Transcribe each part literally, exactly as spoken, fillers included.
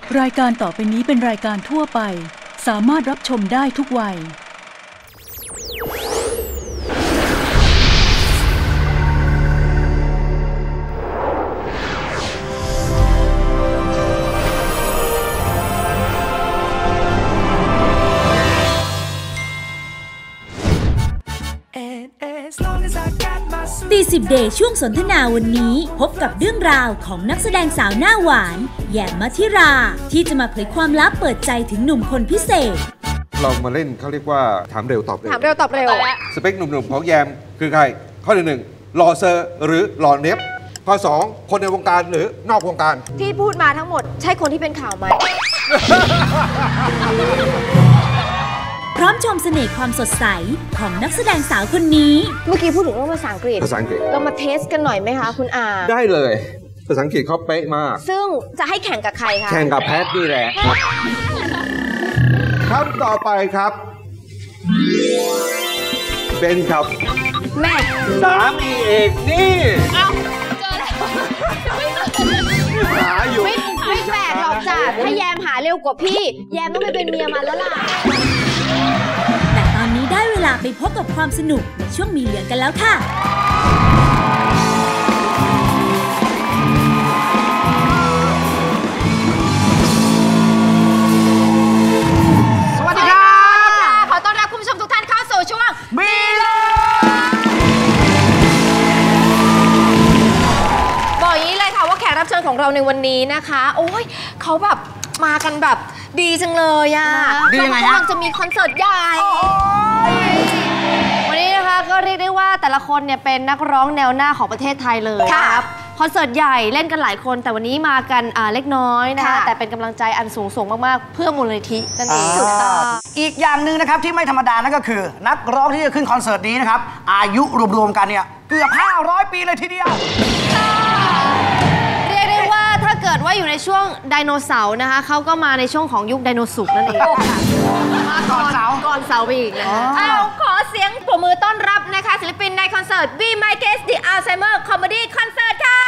รายการต่อไปนี้เป็นรายการทั่วไปสามารถรับชมได้ทุกวัยตีสิบเดย์ช่วงสนทนาวันนี้พบกับเรื่องราวของนักแสดงสาวหน้าหวานแยมมัธิราที่จะมาเผยความลับเปิดใจถึงหนุ่มคนพิเศษเรามาเล่นเขาเรียกว่าถามเร็วตอบเร็วถามเร็วตอบเร็วสเปคหนุ่มๆของแยมคือใครข้อหนึ่งหล่อเซอร์หรือหล่อเนี้ยบข้อสองคนในวงการหรือนอกวงการที่พูดมาทั้งหมดใช่คนที่เป็นข่าวไหมพร้อมชมเสน่ห์ความสดใสของนักแสดงสาวคนนี้เมื่อกี้พูดถึงเรื่องภาษาอังกฤษภาษาอังกฤษเรามาเทสกันหน่อยไหมคะคุณอาได้เลยภาษาอังกฤษเขาเป๊ะมากซึ่งจะให้แข่งกับใครคะแข่งกับแพทนี่แหละคำต่อไปครับเป็นครับแม่สามีเอกนี่เอ้าเจอแล้วหาอยู่ไม่ไม่แปลกหรอกจ้ะถ้าแยมหาเร็วกว่าพี่แยมต้องไปเป็นเมียมันแล้วล่ะแต่ตอนนี้ได้เวลาไปพบกับความสนุกในช่วงมีเหลือกันแล้วค่ะสวัสดีครับขอต้อนรับคุณผู้ชมทุกท่านเข้าสู่ช่วงมีเหลือบอกอย่างนี้เลยค่ะว่าแขกรับเชิญของเราในวันนี้นะคะโอ้ยเขาแบบมากันแบบดีจังเลยอ่ะดียังไงฮะกำลังจะมีคอนเสิร์ตใหญ่วันนี้นะคะก็เรียกได้ว่าแต่ละคนเนี่ยเป็นนักร้องแนวหน้าของประเทศไทยเลยครับคอนเสิร์ตใหญ่เล่นกันหลายคนแต่วันนี้มากันเล็กน้อยนะคะแต่เป็นกำลังใจอันสูงส่งมากๆเพื่อมูลนิธินั่นเองถูกต้องอีกอย่างหนึ่งนะครับที่ไม่ธรรมดานั่นก็คือนักร้องที่จะขึ้นคอนเสิร์ตนี้นะครับอายุรวมๆกันเนี่ยเกือบห้าร้อยปีเลยทีเดียวเรียกได้ว่าถ้าเกิดว่าอยู่ในช่วงไดโนเสาร์นะคะเขาก็มาในช่วงของยุคไดโนเสาร์นั่นเองมาก่อนเสาร์ก่อนเสาร์ไปอีกนะคะเอาขอเสียงปรบมือต้อนรับนะคะศิลปินในคอนเสิร์ต Be My Guest The Alzheimer Comedy Concert ค่ะ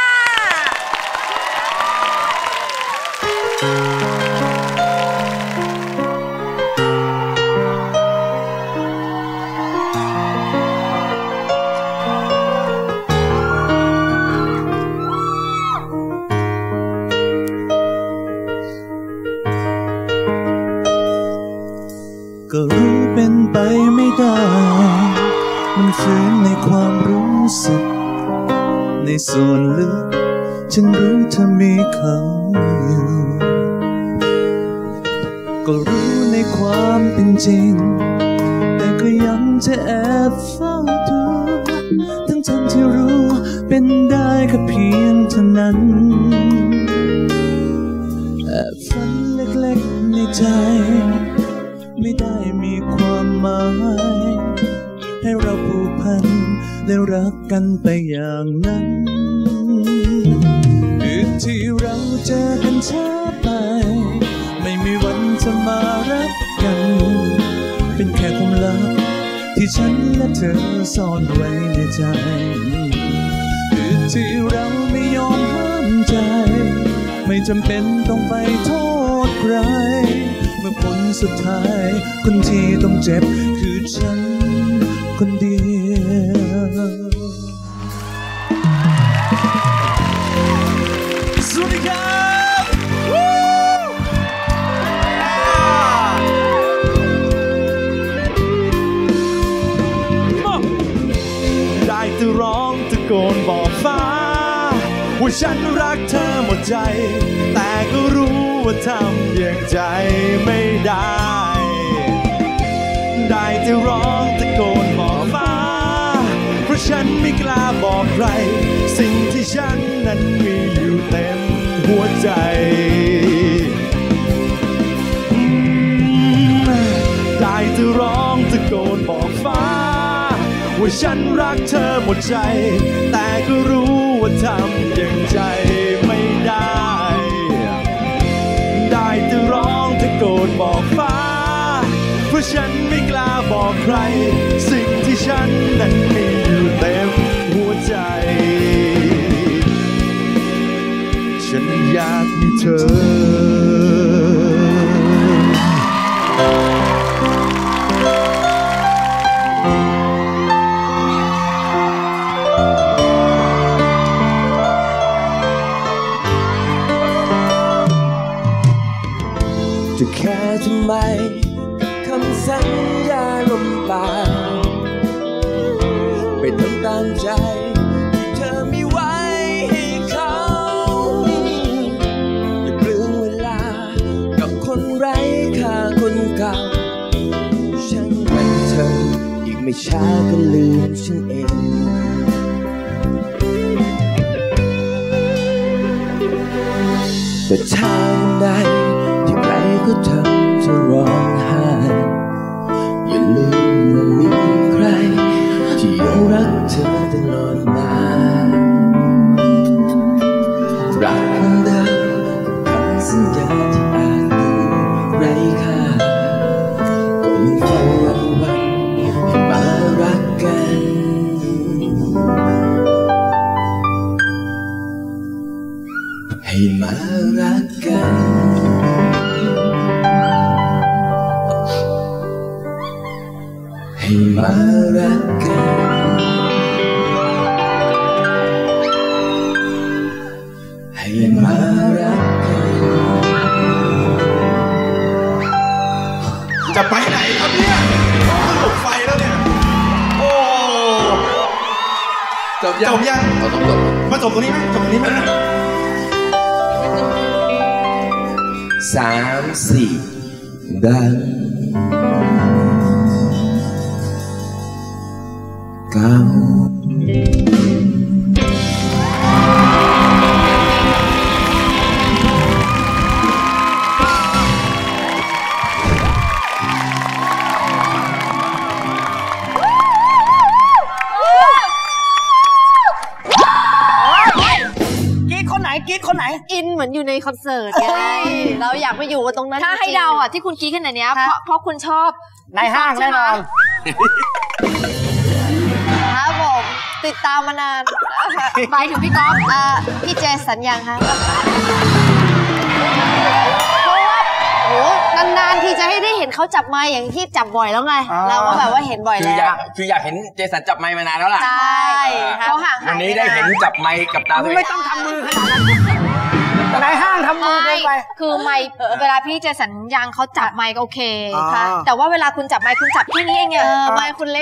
ก็รู้เป็นไปไม่ได้มันฝืนในความรู้สึกในส่วนลึกฉันรู้เธอมีเขาอยู่ก็รู้ในความเป็นจริงแต่ก็ยังจะแอบเฝ้าดูทั้งทั้งที่รู้เป็นได้แค่เพียงเท่านั้นแอบฝันเล็กๆในใจไม่ได้มีความหมายให้เราผูกพันและรักกันไปอย่างนั้นคือที่เราเจอกันช้าไปไม่มีวันจะมารักกันเป็นแค่ความลับที่ฉันและเธอซ่อนไว้ในใจคือที่เราไม่ยอมห้ามใจไม่จำเป็นต้องไปโทษใครเมื่อผลสุดท้ายคนที่ต้องเจ็บคือฉันคนเดียวสวัสดีครับได้แต่ร้องตะโกนบอกฟ้าว่าฉันรักเธอหมดใจแต่ก็รู้ว่าทำอย่างใจไม่ได้ได้แต่ร้องตะโกนบอกฟ้าเพราะฉันไม่กล้าบอกใครสิ่งที่ฉันนั้นมีอยู่เต็มหัวใจได้แต่ร้องตะโกนบอกฟ้าว่าฉันรักเธอหมดใจแต่ก็รู้ว่าทำอย่างใจไม่ได้ได้แต่ร้องตะโกนบอกฟ้าเพราะฉันไม่กล้าบอกใครสิ่งที่ฉันนั้นมีอยู่เต็มหัวใจฉันอยากมีเธอจะแค่ทำไมคำสัญญาลมปากไปทำตามใจที่เธอมีไว้ให้เขาอย่าเปลืองเวลากับคนไร้ค่าคนเก่าฉันเป็นเธออีกไม่ช้าก็ลืมฉันเองแต่ทางใดที่ใครก็ทำเธอร้องไห้อย่าลืมว่ามีใครที่ยังรักเธอตลอดมารักมันเดิมคำสัญญาที่อาจดูไร้ค่าก็ยังเฝ้าวันวันให้มารักกันให้มารักกันให้มารักกันให้มารักกันจะไปไหนครับเนี่ยตกไฟแล้วเนี่ยโอ้จบยังจบยังมาจบตรงนี้ไหมจบตรงนี้ไหมสามสี่ดังเก้ากรี๊ดคนไหนอินเหมือนอยู่ในคอนเสิร์ตไงเราอยากไปอยู่กันตรงนั้นถ้าให้เดาอ่ะที่คุณกรี๊ดขนาดนี้เพราะเพราะคุณชอบในห้างแน่นอนครับผมติดตามมานานไปถึงพี่ก๊อฟพี่เจสัญญังครับเพราะว่าโอ้นานๆที่จะให้ได้เห็นเขาจับไมค์อย่างที่จับบ่อยแล้วไงเราก็แบบว่าเห็นบ่อยแล้วคืออยากเห็นเจสันจับไมค์มานานแล้วล่ะใช่เขาห่างวันนี้ได้เห็นจับไมค์กับตาตัวเองไม่ต้องทำมือขนาดนั้นในห้างทำมือไปคือไมค์เวลาพี่เจสัญญังเขาจับไมค์ก็โอเคค่ะแต่ว่าเวลาคุณจับไมค์คุณจับที่นี้เองไงไมค์คุณเล็ก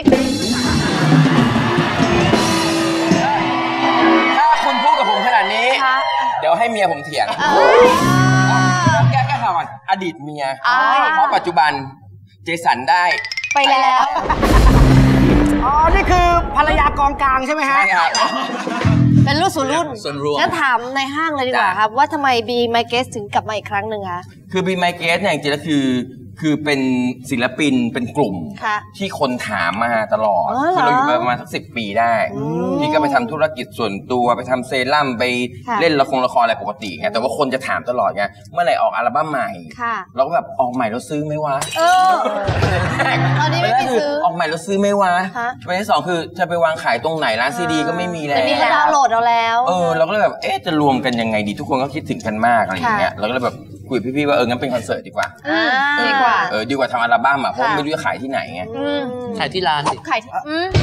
ถ้าคุณพูดกับผมขนาดนี้เดี๋ยวให้เมียผมเถียงแก้แก้ข่าวอดีตเมียเพราะปัจจุบันเจสันได้ไปแล้วอ๋อนี่คือภรรยากองกลางใช่ไหมฮะใช่ครับเป็นรุ่นสู่รุ่นงั้นถามในห้างเลยดีกว่าครับว่าทำไมบีไมเกสถึงกลับมาอีกครั้งหนึ่งคะคือบีไมเกสเนี่ยจริงๆแล้วคือคือเป็นศิลปินเป็นกลุ่มที่คนถามมาตลอดคือเราอยู่มาประมาณสักสิบปีได้พี่ก็ไปทำธุรกิจส่วนตัวไปทำเซรั่มไปเล่นละครละครอะไรปกติไงแต่ว่าคนจะถามตลอดไงเมื่อไหร่ออกอัลบั้มใหม่เราก็แบบออกใหม่แล้วซื้อไหมวะเออตอนนี้ไม่ซื้อออกใหม่แล้วซื้อไหมวะประเด็นที่สองคือจะไปวางขายตรงไหนร้านซีดีก็ไม่มีแล้วแต่นี่ดาวน์โหลดเอาแล้วเออเราก็เลยแบบเอ๊ะจะรวมกันยังไงดีทุกคนก็คิดถึงกันมากอะไรอย่างเงี้ยเราก็เลยแบบคุยพี่ๆว่าเอองั้นเป็นคอนเสิร์ตดีกว่าดีกว่าเออดีกว่าทำอัลบั้มอ่ะเพราะไม่รู้จะขายที่ไหนไงขายที่ร้านสิขายที่อืม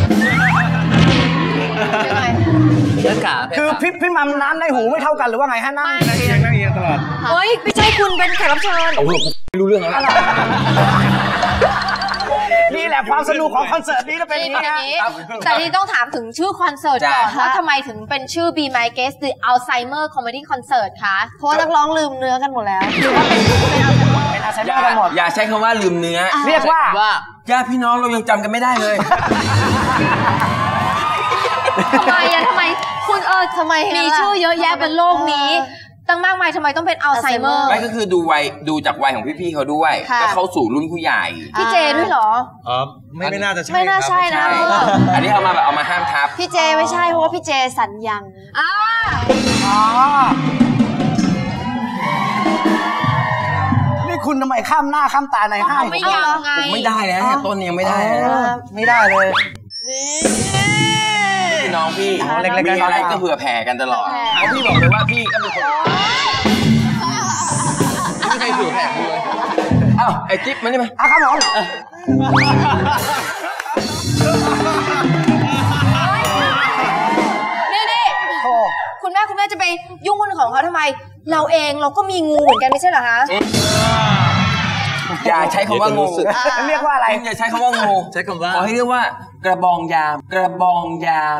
แล้วกาคือพี่พี่มัมน้ำในหูไม่เท่ากันหรือว่าไงฮะนั่งนั่งเอียงนั่งเอียงตลอดเฮ้ยไม่ใช่คุณเป็นแขกรับเชิญโอ้โหไม่รู้เรื่องแล้วนี่แหละความสนุกของคอนเสิร์ตนี้จะเป็นอย่างนี้แต่ที่ต้องถามถึงชื่อคอนเสิร์ตก่อนว่าทำไมถึงเป็นชื่อ Be My Guest The Alzheimer Comedy Concert คะเพราะนักร้องลืมเนื้อกันหมดแล้วหรือว่าเป็นเป็นอัลไซเมอร์เป็นอัลไซเมอร์กันหมดอย่าใช้คำว่าลืมเนื้อเรียกว่าญาติพี่น้องเรายังจำกันไม่ได้เลยทำไมอะทำไมคุณเออทำไมมีชื่อเยอะแยะบนโลกนี้ตั้งมากมายทำไมต้องเป็นอัลไซเมอร์ไม่ก็คือดูวัยดูจากวัยของพี่ๆเขาด้วยก็เข้าสู่รุ่นผู้ใหญ่พี่เจด้วยเหรออ๋อไม่ไม่น่าจะใช่ไม่น่าใช่นะอันนี้เอามาแบบเอามาห้ามทับพี่เจไม่ใช่เพราะว่าพี่เจสัญญังอ๋อนี่คุณทำไมข้ามหน้าข้ามตาในห้างไม่ยังไงไม่ได้นะต้นยังไม่ได้ไม่ได้เลยพี่น้องพี่มีอะไรก็เผื่อแผ่กันตลอดเอาพี่บอกเลยว่าพี่ก็เป็นคนไม่ใครเผื่อแผ่เลยอ้าวไอ้จิ๊บมานี่มาอ้าวครับผมนี่นี่คุณแม่คุณแม่จะไปยุ่งเรื่องของเขาทำไมเราเองเราก็มีงูเหมือนกันไม่ใช่เหรอคะอย่าใช้คำว่างงเรียกว่าอะไรอย่าใช้คำว่างงใช้คำว่าขอให้เรียกว่ากระบองยามกระบองยาม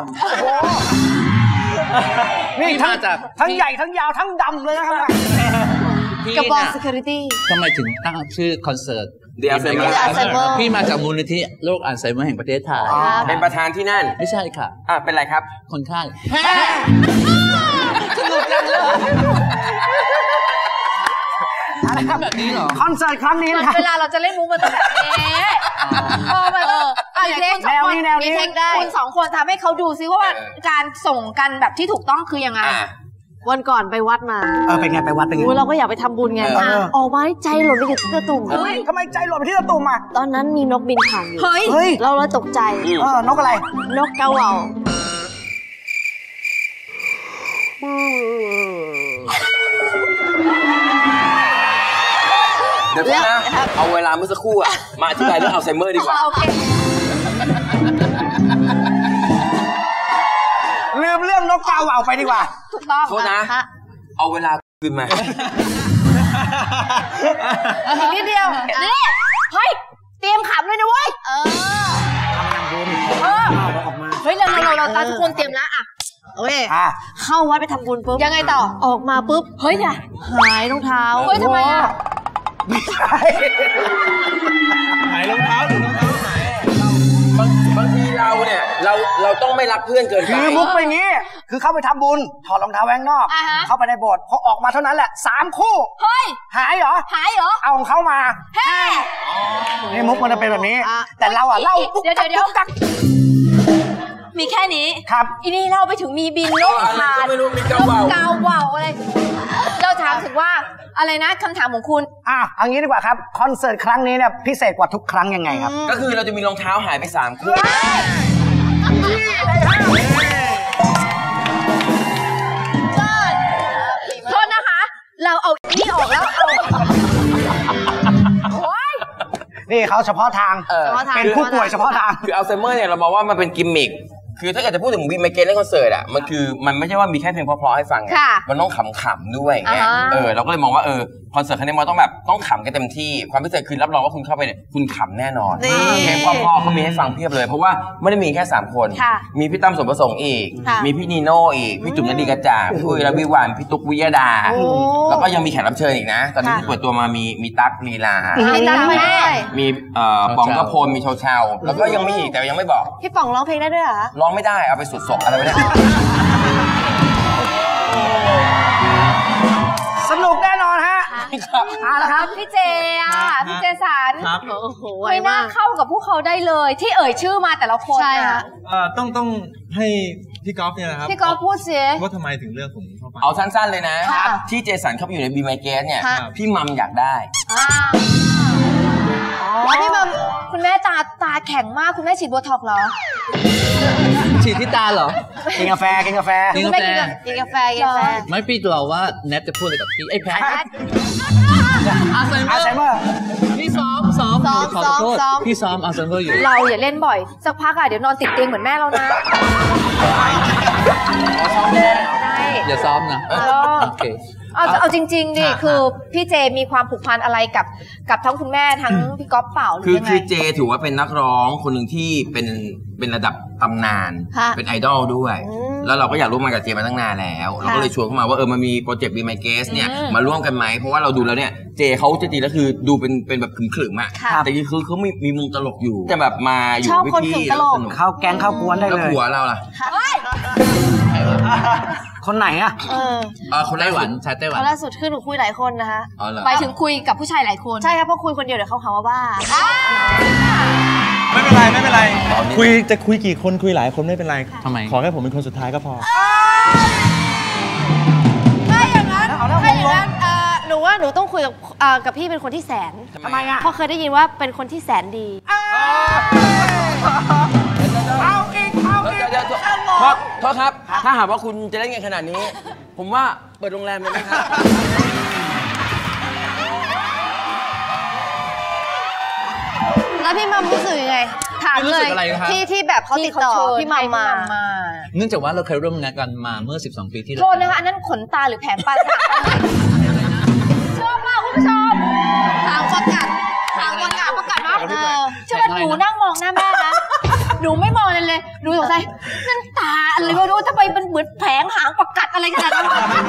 นี่ทั้งทั้งใหญ่ทั้งยาวทั้งดำเลยนะครับกระบอง security ทำไมถึงตั้งชื่อคอนเสิร์ต The Alzheimer พี่มาจากมูลนิธิโรคอัลไซเมอร์แห่งประเทศไทยเป็นประธานที่นั่นไม่ใช่ค่ะอ่ะเป็นไรครับคนไข้สนุกจังเลยแบบนี้เหรอคอนเสิร์ตครั้งนี้นะเวลาเราจะเล่นมุกมันต้องแบบนี้เออแบบเออแนวนี้แนวนี้คุณสองคนทำให้เขาดูซิว่าการส่งกันแบบที่ถูกต้องคือยังไงวันก่อนไปวัดมาเออเป็นไงไปวัดเป็นไงเราก็อยากไปทำบุญไงออกมาใจหล่นไปที่ตะตุ่มเฮ้ยทำไมใจหล่นไปที่ตะตุ่มอ่ะตอนนั้นมีนกบินผ่านอยู่เฮ้ยเราเลยตกใจเออนกอะไรนกกาเหว่าเดี๋ยวนะเอาเวลาเมื่อสักครู่อะมาอธิบายเรื่องอัลไซเมอร์ดีกว่าลืมเรื่องนกกาเหว่าไปดีกว่าถูกต้องโทษนะเอาเวลาคืนมาอีกนิดเดียวนี่เฮ้ยเตรียมขำเลยนะเว้ยเออเฮ้ยเราเราเราตาทุกคนเตรียมแล้วอ่ะโอเคเข้าวัดไปทำบุญปุ๊บยังไงต่อออกมาปุ๊บเฮ้ยเนี่ยหายรองเท้าเฮ้ยทำไมอ่ะไม่ใช่หายรองเท้าหรือรองเท้าไหนบางบางทีเราเนี่ยเราเราต้องไม่รักเพื่อนเกินไปคือมุกเป็นงี้คือเข้าไปทำบุญถอดรองเท้าแว้งนอกเข้าไปในโบสถ์พอออกมาเท่านั้นแหละสามคู่เฮ้ยหายเหรอหายเหรอเอาของเขามาแฮ่นี่มุกมันจะเป็นแบบนี้แต่เราอ่ะเล่าเดี๋ยวเดี๋ยวเดี๋ยวมีแค่นี้ครับอีนี่เล่าไปถึงมีบินนกขาดไม่รู้มีกาว่าวอะไรเราถามถึงว่าอะไรนะคำถามของคุณอ่ะเอางี้ดีกว่าครับคอนเสิร์ตครั้งนี้เนี่ยพิเศษกว่าทุกครั้งยังไงครับก็คือเราจะมีรองเท้าหายไปสามคู่โทษนะคะเราเอานี่ออกแล้วเอานี่เขาเฉพาะทางเป็นผู้ป่วยเฉพาะทางคืออัลไซเมอร์เนี่ยเรามองว่ามันเป็นกิมมิคคือถ้าเกิดจะพูดถึงวีไมเกรนเล่นคอนเสิร์ตอ่ะมันคือมันไม่ใช่ว่ามีแค่เพลงเพราะๆให้ฟังไงมันต้องขำๆด้วยไงเออเราก็เลยมองว่าเออคอนเสิร์ตครั้งนี้มันต้องแบบต้องขำกันเต็มที่ความพิเศษคือรับรองว่าคุณเข้าไปเนี่ยคุณขำแน่นอนเพลงเพราะๆก็มีให้ฟังเพียบเลยเพราะว่าไม่ได้มีแค่สามคนมีพี่ตั้มสมประสงค์อีกมีพี่นีโน่อีกพี่จุ๋มนดีกระจ่างพี่อุ้ยระวิวานพี่ตุ๊กวิยดาแล้วก็ยังมีแขกรับเชิญอีกนะตอนนี้ที่เปิดตัวมามีมีตั๊กลีลามีเอ่อป๋องกระพลมีเชาเชาแล้วก็ยังมีอีกแต่ยังไม่บอกพี่ป๋องร้องเพลงได้ด้วยเหรอร้องไม่ได้เอาไปสุดศพอะไรไม่ได้สนุกแน่นอนฮะเอาละครับพี่เจอ่ะพี่เจสันโอ้โหไม่น่าเข้ากับพวกเขาได้เลยที่เอ่ยชื่อมาแต่ละคนใช่ค่ะต้องต้องให้พี่ก๊อฟเนี่ยนะครับพี่ก๊อฟพูดสิว่าทำไมถึงเลือกผมเข้าไปเอาสั้นๆเลยนะที่เจสันเข้าไปอยู่ในบีไมเกสเนี่ยพี่มัมอยากได้แล้วพี่มัมคุณแม่ตาตาแข็งมากคุณแม่ฉีดโบท็อกซ์เหรอฉีดที่ตาเหรอกินกาแฟกินกาแฟกินกาแฟกินกาแฟกินกาแฟไม่พี่ตัวว่าแนทจะพูดอะไรกับพี่ไอ้แพทอัลไซเมอร์พี่ซ้อมซ้อมซ้อมซ้อมซ้อมพี่ซ้อมอัลไซเมอร์อยู่เราอย่าเล่นบ่อยสักพักอ่ะเดี๋ยวนอนติดเตียงเหมือนแม่เรานะซ้อมแน่อย่าซ้อมนะโอเคเอาเอาจริงๆดิคือพี่เจมีความผูกพันอะไรกับกับทั้งคุณแม่ทั้งพี่ก๊อฟเปล่าหรือยังไงคือเจถือว่าเป็นนักร้องคนหนึ่งที่เป็นเป็นระดับตำนานเป็นไอดอลด้วยแล้วเราก็อยากร่วมงานกับเจมาตั้งนานแล้วเราก็เลยชวนเข้ามาว่าเออมันมีโปรเจกต์ Be My Guest เนี่ยมาร่วมกันไหมเพราะว่าเราดูแล้วเนี่ยเจเขาจริงๆแล้วคือดูเป็นเป็นแบบขรึมๆอ่ะแต่จริงๆคือเขามีมีมุมตลกอยู่แต่แบบมาอยู่วิธีแล้วสนุกเข้าแก๊งเข้ากวนได้เลยแล้วผัวเราล่ะคนไหนอ่ะเออคนไต้หวันชายไต้หวันล่าสุดคือหนูคุยหลายคนนะคะไปถึงคุยกับผู้ชายหลายคนใช่ครับเพราะคุยคนเดียวเดี๋ยวเขาหาว่าบ้าไม่เป็นไรไม่เป็นไรคุยจะคุยกี่คนคุยหลายคนไม่เป็นไรทำไมขอแค่ผมเป็นคนสุดท้ายก็พอถ้าอย่างนั้นถ้าอย่างนั้นหนูว่าหนูต้องคุยกับกับพี่เป็นคนที่แสนทำไมอ่ะเพราะเคยได้ยินว่าเป็นคนที่แสนดีเอาอีกเอาอีกโทษครับถ้าหากว่าคุณจะเล่นกันขนาดนี้ผมว่าเปิดโรงแรมเลยไหมครับแล้วพี่มัมรู้สึกยังไงถามเลยที่ที่แบบเขาติดต่อพี่มัมมาเนื่องจากว่าเราเคยร่วมงานกันมาเมื่อสิบสองปีที่แล้วโทษนะคะอันนั้นขนตาหรือแผงปลาชอบมากคุณผู้ชมถามประกาศดูสงสัยนั่นตาอะไรไม่รู้ทำไมมันเหมือนแผงหางประกัดอะไรขนาดนั้น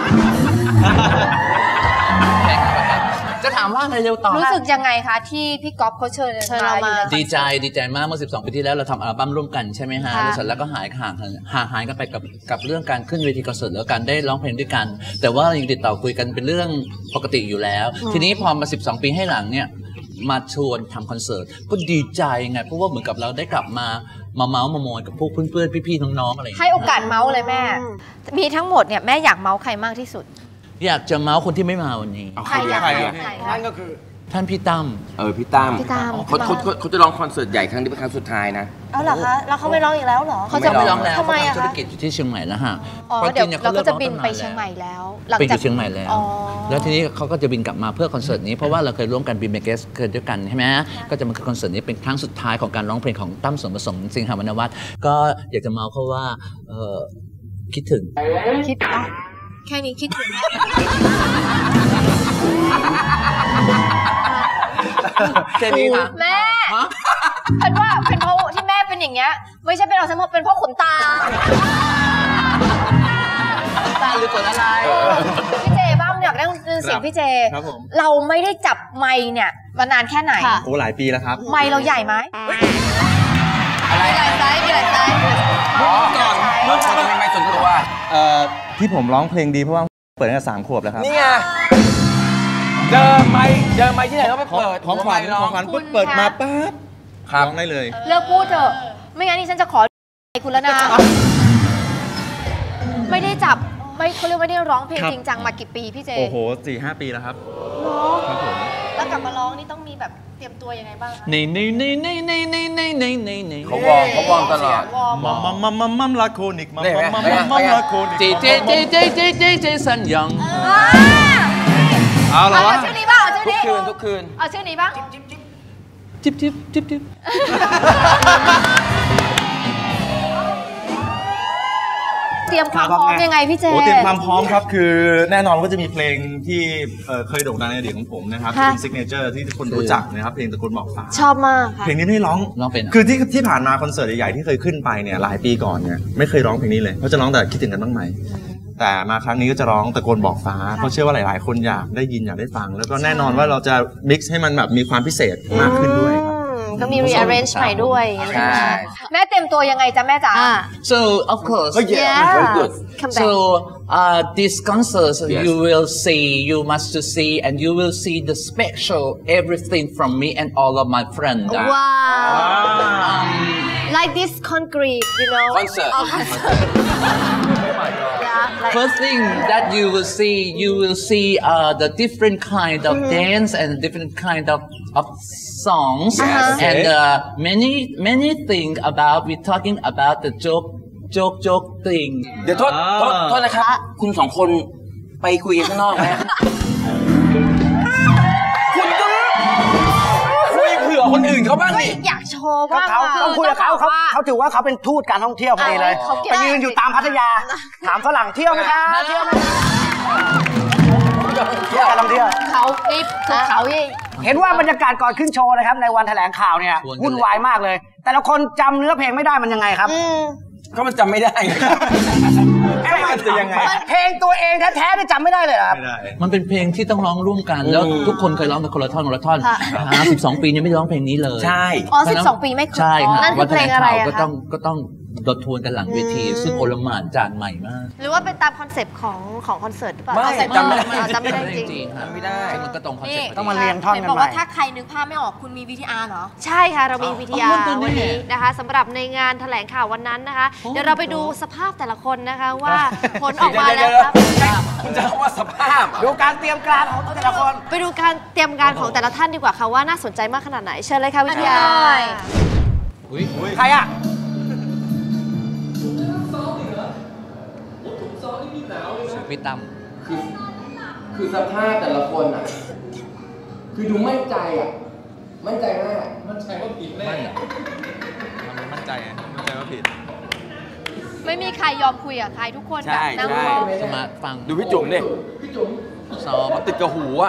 จะถามว่าอะไรเร็วต่อรู้สึกยังไงคะที่พี่ก๊อฟเขาเชิญเชิญเรามาดีใจดีใจมากเมื่อสิบสองปีที่แล้วเราทำอัลบั้มร่วมกันใช่ไหมฮะแล้วเสร็จแล้วก็หายห่างห่างหายกันไปกับกับเรื่องการขึ้นเวทีคอนเสิร์ตแล้วการได้ร้องเพลงด้วยกันแต่ว่ายังติดต่อคุยกันเป็นเรื่องปกติอยู่แล้วทีนี้พอมาสิบสองปีให้หลังเนี่ยมาชวนทำคอนเสิร์ตก็ดีใจไงเพราะว่าเหมือนกับเราได้กลับมามาเมาส์มามอยกับพวกเพื่อนๆพี่ๆน้องๆอะไรให้โอกาสเมาส์เลยแม่มีทั้งหมดเนี่ยแม่อยากเมาส์ใครมากที่สุดอยากจะเมาส์คนที่ไม่มาวันนี้ใครอยากใครนั่นก็คือท่านพี่ตั้มเออพี่ตั้มเขาเขาเขาจะร้องคอนเสิร์ตใหญ่ครั้งนี้เป็นครั้งสุดท้ายนะเอาเหรอคะแล้วเขาไม่ร้องอีกแล้วเหรอเขาจะไม่ร้องแล้วทำไมอะคะธุรกิจอยู่ที่เชียงใหม่แล้วฮะอ๋อเดี๋ยวเราก็จะบินไปเชียงใหม่แล้วหลังจากเชียงใหม่แล้วแล้วทีนี้เขาก็จะบินกลับมาเพื่อคอนเสิร์ตนี้เพราะว่าเราเคยร่วมกันบินเมเกสเคยด้วยกันใช่ไหมก็จะมาคือคอนเสิร์ตนี้เป็นครั้งสุดท้ายของการร้องเพลงของตั้มส่วนผสมสิงหาวรรณวัฒน์ก็อยากจะเมาเขาว่าคิดถึงคิดแค่นี้คิดถึงแค่นี้ค่ะแม่เป็นว่าเป็นเพราะที่แม่เป็นอย่างเงี้ยไม่ใช่เป็นอัลไซเมอร์เป็นเพราะขนตาตาหรือขนอะไรพี่เจบ้างอยากได้เสียงพี่เจเราไม่ได้จับไมค์เนี่ยมานานแค่ไหนโอ้หลายปีแล้วครับไมค์เราใหญ่ไหมอะไรมีหลายไซส์มีหลายไซส์อ๋อก่อนเมื่อก่อนจะมีไมค์ส่วนตัวเอ่อที่ผมร้องเพลงดีเพราะว่าเปิดตั้งแต่สามขวบแล้วครับนี่ไงเจอไมค์เจอไมค์ที่ไหนก็ไปเปิดของขวัญของขวัญปุ๊บเปิดมาปั๊บร้องได้เลยเลิกพูดเถอะไม่งั้นนี่ฉันจะขอคุณแล้วนะไม่ได้จับไม่เขาเรียกไม่ได้ร้องเพลงจริงจังมากี่ปีพี่เจโอ้โหสี่ห้าปีแล้วครับครับผมแล้วกลับมาร้องนี่ต้องมีแบบเตรียมตัวยังไงบ้างคะในในในในในในในในในในเขาวอร์มเขาวอร์มตลอดมัมมัมมัมมัมมัมลาโคนิกมัมมัมมัมมัมมัมลาโคนิกเจเจเจเจเจเจเจสันยังเอาละเอาชื่อนี้บ้างเอาชื่อนี้ทุกคืนทุกคืนเอาชื่อนี้บ้างจิ๊บจิ๊บจิ๊บจิ๊บจิ๊บเตรียมความพร้อมยังไงพี่เจโอ้เตรียมความพร้อมครับคือแน่นอนว่าจะมีเพลงที่เคยโด่งดังในอดีตของผมนะครับเป็นซิกเนเจอร์ที่ทุกคนรู้จักนะครับเพลงตะโกนบอกฟ้าชอบมากเพลงนี้ไม่ร้องร้องเป็นคือที่ที่ผ่านมาคอนเสิร์ตใหญ่ๆที่เคยขึ้นไปเนี่ยหลายปีก่อนเนี่ยไม่เคยร้องเพลงนี้เลยเพราะจะร้องแต่คิดถึงกันบ้างไหมแต่มาครั้งนี้ก็จะร้องตะโกนบอกฟ้าเพราะเชื่อว่าหลายๆคนอยากได้ยินอยากได้ฟังแล้วก็แน่นอนว่าเราจะมิกซ์ให้มันแบบมีความพิเศษมากขึ้นด้วยครับก็มี rearrange ใหม่ด้วยใช่แม่เต็มตัวยังไงจ๊ะแม่จ๋า so of course yeah very good so uh this concert you will see you must to see and you will see the special everything from me and all of my friends wow like this concrete you know concert First thing that you will see, you will see uh, the different kind of mm-hmm. dance and different kind of, of songs, uh-huh. and uh, many many things about we talking about the joke joke joke thing. เดี๋ยวโทษโทษโทษนะครับคุณสองคนไปคุยกันข้างนอกไหมคุณก็คุยเผื่อคนอื่นเขาบ้างดิอยากโชว์บ้างเขาต้องคุยกับเขาเขาเขาถือว่าเขาเป็นทูตการท่องเที่ยวพอดีเลยไปยืนอยู่ตามพัทยาถามฝรั่งเที่ยวไหมคะเที่ยวไหมเที่ยวการท่องเที่ยวเขานี่คือเขาเห็นว่าบรรยากาศก่อนขึ้นโชว์นะครับในวันแถลงข่าวเนี่ยวุ่นวายมากเลยแต่ละคนจำเนื้อเพลงไม่ได้มันยังไงครับก็มันจำไม่ได้มันจะยังไงเพลงตัวเองแท้ๆนี่จำไม่ได้เลยครับมันเป็นเพลงที่ต้องร้องร่วมกันแล้วทุกคนเคยร้องแต่คนละท่อนคนละท่อนสิบสองปียังไม่ร้องเพลงนี้เลยใช่อ๋อสิบสองปีไม่เคยใช่นั่นคือเพลงอะไรก็ต้องก็ต้องรถทัวร์กันหลังเวทีซึ่งโอลหม่านจานใหม่มากหรือว่าเป็นตามคอนเซปต์ของของคอนเสิร์ตหรือเปล่าไม่จำไม่ได้จำไม่ได้จริงจำไม่ได้มันก็ตรงคอนเซ็ปต์ต้องมาเรียงท่อนกันใหม่บอกว่าถ้าใครนึกภาพไม่ออกคุณมี วี ที อาร์ เหรอใช่ค่ะเรามี วี ที อาร์ วันนี้นะคะสำหรับในงานแถลงข่าววันนั้นนะคะเดี๋ยวเราไปดูสภาพแต่ละคนนะคะว่าผลออกมาแล้วครับคุณจะว่าสภาพดูการเตรียมการของแต่ละคนไปดูการเตรียมการของแต่ละท่านดีกว่าค่ะว่าน่าสนใจมากขนาดไหนเชิญเลยค่ะวิทยาใครอะพี่ตั้มคือคือสภาพแต่ละคนอ่ะคือดูมั่นใจอ่ะมั่นใจมากมั่นใจว่าผิดแน่มันมั่นใจมั่นใจว่าผิดไม่มีใครยอมคุยกับใครทุกคนแบบนั่งรอสมาฟังดูพี่จุ๋มดิพี่จุ๋มซ้อมติดกับหูอ่ะ